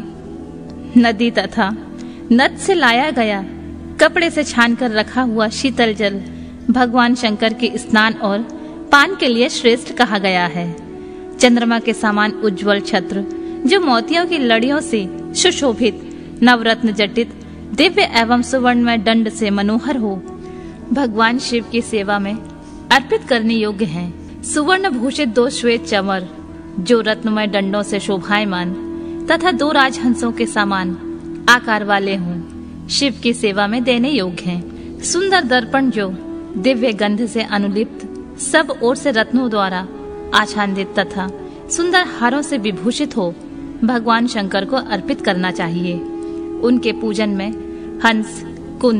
नदी तथा नद से लाया गया कपड़े से छानकर रखा हुआ शीतल जल भगवान शंकर के स्नान और पान के लिए श्रेष्ठ कहा गया है। चंद्रमा के समान उज्जवल छत्र जो मोतियों की लड़ियों से सुशोभित, नवरत्न जटित, दिव्य एवं सुवर्णमय दंड से मनोहर हो, भगवान शिव की सेवा में अर्पित करने योग्य हैं। सुवर्ण भूषित दो श्वेत चंवर जो रत्नमय दंडों से शोभायमान तथा दो राजहंसों के समान आकार वाले हों, शिव की सेवा में देने योग्य हैं। सुंदर दर्पण जो दिव्य गंध से अनुलिप्त, सब ओर से रत्नों द्वारा आच्छादित तथा सुंदर हारों से विभूषित हो, भगवान शंकर को अर्पित करना चाहिए। उनके पूजन में हंस, कुंद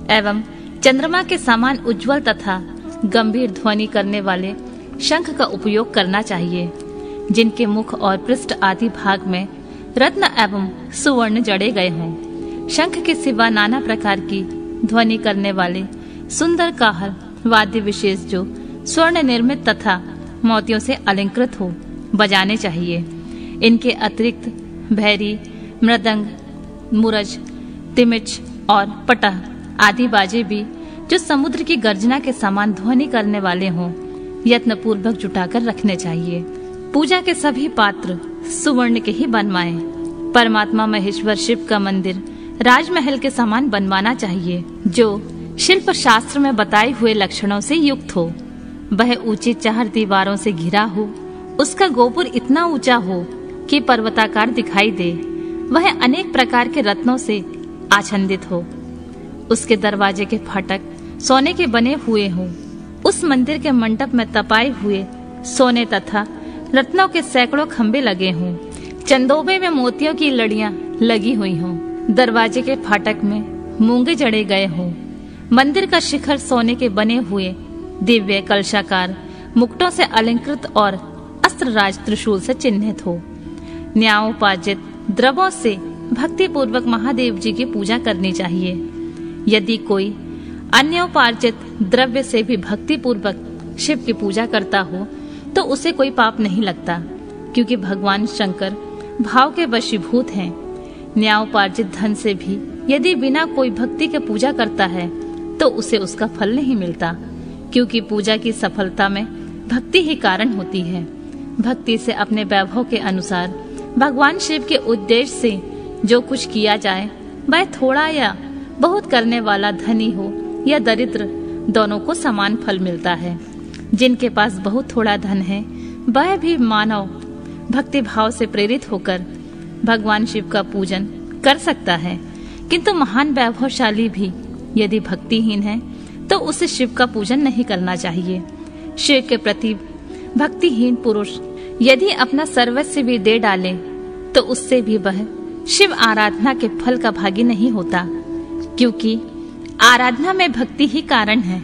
एवं चंद्रमा के समान उज्जवल तथा गंभीर ध्वनि करने वाले शंख का उपयोग करना चाहिए, जिनके मुख और पृष्ठ आदि भाग में रत्न एवं सुवर्ण जड़े गए हों। शंख के सिवा नाना प्रकार की ध्वनि करने वाले सुंदर काहल वाद्य विशेष जो स्वर्ण निर्मित तथा मोतियों से अलंकृत हो बजाने चाहिए। इनके अतिरिक्त भैरी, मृदंग, मुरज, तिमिच और पटह आदि बाजे भी जो समुद्र की गर्जना के समान ध्वनि करने वाले हों यत्न पूर्वक जुटाकर रखने चाहिए। पूजा के सभी पात्र सुवर्ण के ही बनवाएं। परमात्मा महेश्वर शिव का मंदिर राजमहल के समान बनवाना चाहिए, जो शिल्प शास्त्र में बताए हुए लक्षणों से युक्त हो। वह ऊंची चार दीवारों से घिरा हो, उसका गोपुर इतना ऊंचा हो कि पर्वताकार दिखाई दे। वह अनेक प्रकार के रत्नों से आच्छादित हो। उसके दरवाजे के फाटक सोने के बने हुए हों। उस मंदिर के मंडप में तपाए हुए सोने तथा रत्नों के सैकड़ों खंभे लगे हों। चंदोबे में मोतियों की लड़ियां लगी हुई हों। दरवाजे के फाटक में मूंगे जड़े गए हों। मंदिर का शिखर सोने के बने हुए दिव्य कलशाकार मुकुटों से अलंकृत और अस्त्रराज त्रिशूल से चिन्हित हो। न्यायोपार्जित द्रव्यों से भक्ति पूर्वक महादेव जी की पूजा करनी चाहिए। यदि कोई अन्योपार्जित द्रव्य से भी भक्ति पूर्वक शिव की पूजा करता हो तो उसे कोई पाप नहीं लगता, क्योंकि भगवान शंकर भाव के वशीभूत हैं। न्यायोपार्जित धन से भी यदि बिना कोई भक्ति के पूजा करता है तो उसे उसका फल नहीं मिलता, क्योंकि पूजा की सफलता में भक्ति ही कारण होती है। भक्ति से अपने वैभव के अनुसार भगवान शिव के उद्देश्य से जो कुछ किया जाए, वह थोड़ा या बहुत करने वाला धनी हो या दरिद्र, दोनों को समान फल मिलता है। जिनके पास बहुत थोड़ा धन है वह भी मानव भक्ति भाव से प्रेरित होकर भगवान शिव का पूजन कर सकता है, किंतु महान वैभवशाली भी यदि भक्तिहीन है तो उसे शिव का पूजन नहीं करना चाहिए। शिव के प्रति भक्तिहीन पुरुष यदि अपना सर्वस्व भी दे डाले तो उससे भी वह शिव आराधना के फल का भागी नहीं होता, क्योंकि आराधना में भक्ति ही कारण है।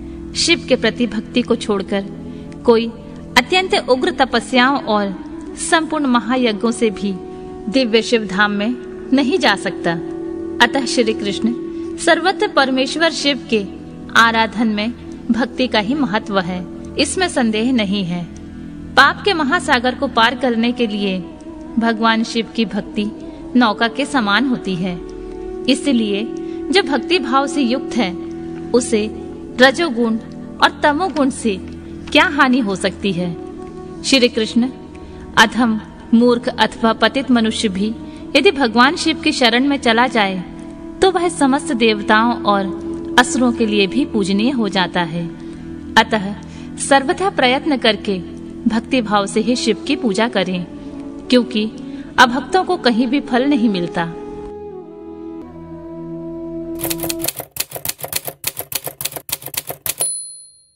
शिव के प्रति भक्ति को छोड़कर कोई अत्यंत उग्र तपस्याओं और संपूर्ण महायज्ञों से भी दिव्य शिव धाम में नहीं जा सकता। अतः श्री कृष्ण सर्वत्र परमेश्वर शिव के आराधन में भक्ति का ही महत्व है, इसमें संदेह नहीं है। पाप के महासागर को पार करने के लिए भगवान शिव की भक्ति नौका के समान होती है। इसलिए जो भक्ति भाव से युक्त है उसे रजोगुण और तमोगुण से क्या हानि हो सकती है। श्री कृष्ण अधम, मूर्ख अथवा पतित मनुष्य भी यदि भगवान शिव की शरण में चला जाए तो वह समस्त देवताओं और असुरों के लिए भी पूजनीय हो जाता है। अतः सर्वथा प्रयत्न करके भक्ति भाव से ही शिव की पूजा करें, क्योंकि अभक्तों को कहीं भी फल नहीं मिलता।